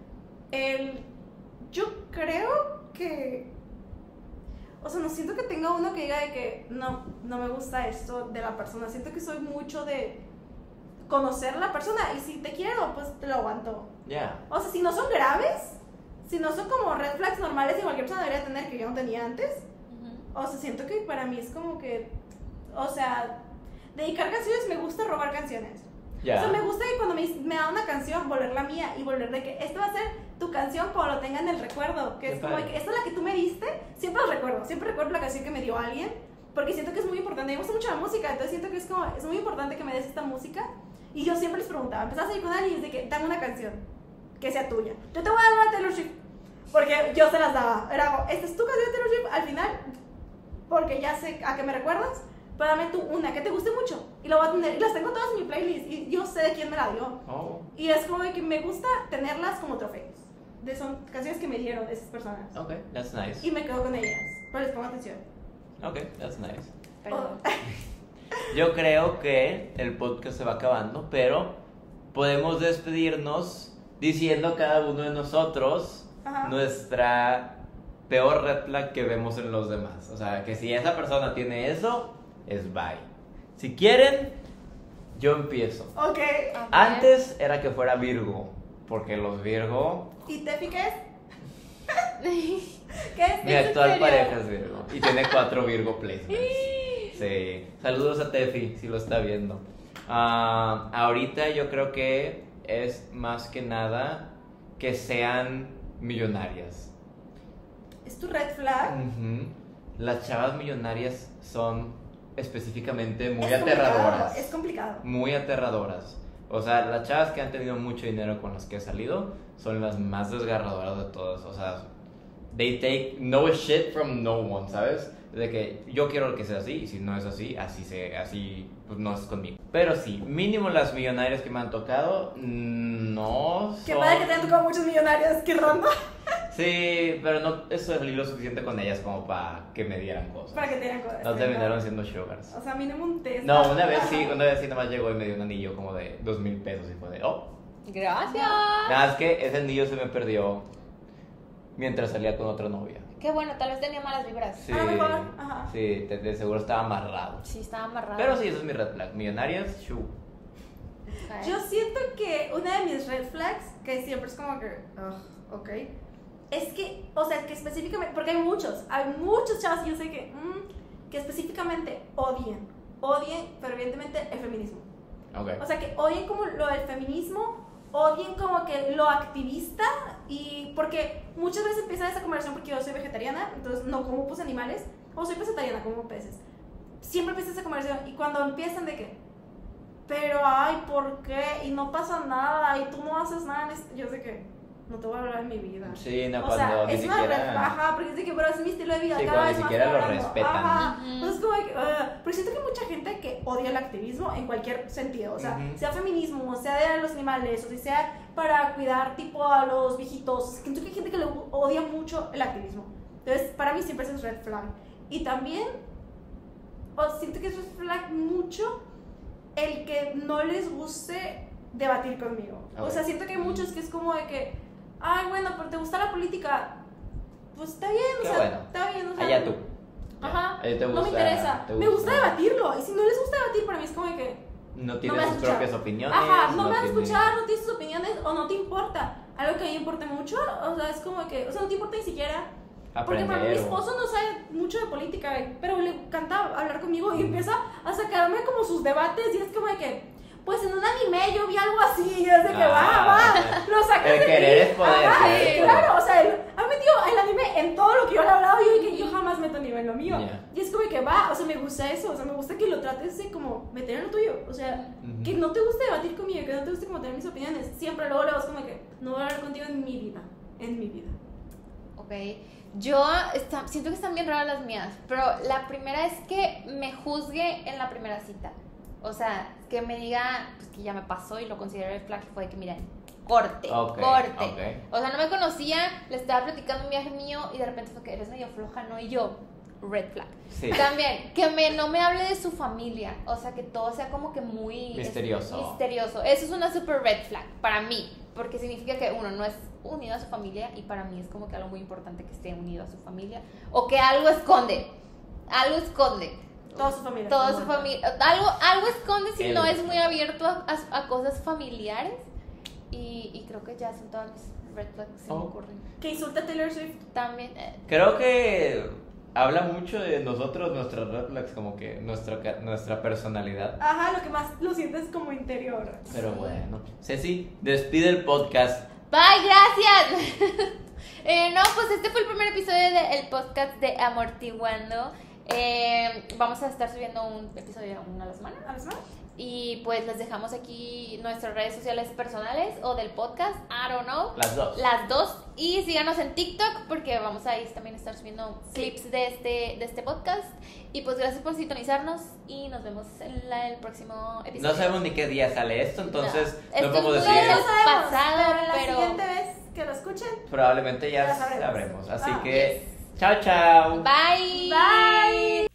Yo creo que, o sea, no siento que tenga uno que diga de que no me gusta esto de la persona. Siento que soy mucho de conocer a la persona, y si te quiero, pues te lo aguanto. O sea, si no son graves, si no son como red flags normales que cualquier persona debería tener, que yo no tenía antes. O sea, siento que para mí es como que, o sea, dedicar canciones, me gusta robar canciones. O sea, me gusta que cuando me da una canción, volverla mía, y volver de que esta va a ser tu canción cuando lo tenga en el recuerdo, que es como que esta es la que tú me diste, siempre recuerdo la canción que me dio alguien, porque siento que es muy importante. Me gusta mucho la música, entonces siento que es muy importante que me des esta música. Y yo siempre les preguntaba, empezaba a salir con alguien y de que dame una canción que sea tuya, yo te voy a dar una Taylor Swift, porque yo se las daba, era, esta es tu canción de Taylor Swift al final, porque ya sé a qué me recuerdas, pero dame tú una que te guste mucho, y lo voy a tener, y las tengo todas en mi playlist, y yo sé de quién me la dio. Y es como de que me gusta tenerlas como trofeos, son canciones que me dieron esas personas. That's nice. Y me quedo con ellas, pero les pongo atención. That's nice. Perdón. Yo creo que el podcast se va acabando, pero podemos despedirnos diciendo a cada uno de nosotros nuestra peor red flag que vemos en los demás. O sea, que si esa persona tiene eso, es bye. Si quieren, yo empiezo. Antes era que fuera Virgo, porque los Virgo... ¿Y Tefi qué es? ¿Qué es? Mi actual pareja es Virgo y tiene 4 Virgo placements. Sí. Saludos a Tefi si lo está viendo. Ahorita yo creo que es más que nada que sean millonarias. ¿Es tu red flag? Las chavas millonarias son específicamente muy aterradoras. Es complicado. Muy aterradoras. O sea, las chavas que han tenido mucho dinero con las que he salido son las más desgarradoras de todas. O sea, they take no shit from no one, ¿sabes? De que yo quiero que sea así, y si no es así, así pues no es conmigo. Pero sí, mínimo las millonarias que me han tocado, no son... Qué padre que te han tocado muchos millonarios, qué ronda. Sí, pero no eso es lo suficiente con ellas como para que me dieran cosas. Para que te dieran cosas. No terminaron siendo sugars. O sea, mínimo un test. No, una vez sí nomás llegó y me dio un anillo como de 2,000 pesos y fue de, oh. Gracias. Nada, es que ese anillo se me perdió mientras salía con otra novia. Qué bueno, tal vez tenía malas vibras. Sí, A lo mejor, ajá. sí, de seguro estaba amarrado. Sí, estaba amarrado. Pero sí, eso es mi red flag. Millonarias, shoo. Ok. Yo siento que una de mis red flags, que siempre es como que, ok, es que, o sea, que específicamente, porque hay muchos chavos y yo sé que específicamente odien fervientemente el feminismo. Ok. O sea, que odien como lo del feminismo, odien como que lo activista, y porque muchas veces empieza esa conversación porque yo soy vegetariana, entonces no como pues animales, o soy pescetariana, como peces. Siempre empieza esa conversación y cuando empiezan de que, pero ay, ¿por qué? Y no pasa nada, y tú no haces nada, yo sé que no te voy a hablar en mi vida. Sí, no, O cuando sea, ni es una siquiera... red, ajá, porque es de que, pero es mi estilo de vida, Sí, cada cuando vez ni más siquiera lo hablando. respetan. Ajá, Ujú. entonces como que, pero siento que hay mucha gente que odia el activismo en cualquier sentido, o sea, Ujú. sea feminismo, sea de los animales, o sea para cuidar tipo a los viejitos, siento que hay gente que le odia mucho el activismo, entonces para mí siempre es red flag, y también, siento que es red flag mucho el que no les guste debatir conmigo, o sea, siento que hay muchos que es como de que, ay, bueno, pero te gusta la política, pues está bien, o Qué sea, bueno. está bien, o sea, Allá tú. Ajá, A ti te no me gusta- interesa, te me gusta gusta- debatirlo, y si no les gusta debatir, para mí es como de que, No no tienes me vas a tus escuchar. propias opiniones. ajá, no me vas a tienes- escuchar, no tienes tus opiniones, o no te importa, algo que a mí me importa mucho, o sea, es como que, o sea, no te importa ni siquiera, porque para mí mi Aprender, esposo no sabe mucho de política, pero le encanta hablar conmigo y empieza a sacarme como sus debates, y es como de que, pues en un anime yo vi algo así, y es de que va, lo sacas El de querer ti. es poder. Ajá, ¿sí? sí, claro, o sea, él ha metido el anime en todo lo que yo le he hablado, y yo, que yo jamás meto ni en lo mío. Ya. Y es como que va, o sea, me gusta eso, o sea, me gusta que lo trates de como meter en lo tuyo, o sea, Ujú. que no te guste debatir conmigo, que no te guste como tener mis opiniones, siempre luego le vas como que, no voy a hablar contigo en mi vida, Ok, yo siento que están bien raras las mías, pero la primera es que me juzgue en la primera cita. O sea, que me diga pues, que ya me pasó y lo considero el flag, fue de que, miren, corte. Ok. O sea, no me conocía, le estaba platicando un viaje mío y de repente fue que eres medio floja, ¿no? Y yo, red flag. Sí. También, que no me hable de su familia, o sea, que todo sea como que muy... Misterioso. misterioso. Eso es una super red flag para mí, porque significa que uno no es unido a su familia y para mí es como que algo muy importante que esté unido a su familia, o que algo esconde. Toda su familia. Toda su familia, algo esconde si El- no es muy abierto a cosas familiares, y creo que ya son todas mis red flags que se me Oh. ocurren. Que insulta a Taylor Swift. También, Creo que habla mucho de nosotros, nuestras red flags, como que nuestra personalidad. Ajá, lo que más lo sientes como interior. Pero bueno. Ceci, despide el podcast. bye, gracias. No, pues este fue el primer episodio del podcast de Amortiguando. Vamos a estar subiendo un episodio una a la semana. ¿A la semana? Y pues les dejamos aquí nuestras redes sociales personales o del podcast, I don't know. Las dos. Las dos. Y síganos en TikTok porque vamos a ir también a estar subiendo clips de este podcast. Y pues gracias por sintonizarnos y nos vemos en el próximo episodio. No sabemos ni qué día sale esto, entonces No. no Esto podemos es muy decir. del pasado, pero la pero- siguiente vez que lo escuchen, Probablemente ya Ya sabremos. sabremos. Así Ah, que, chao, chao. Bye. bye.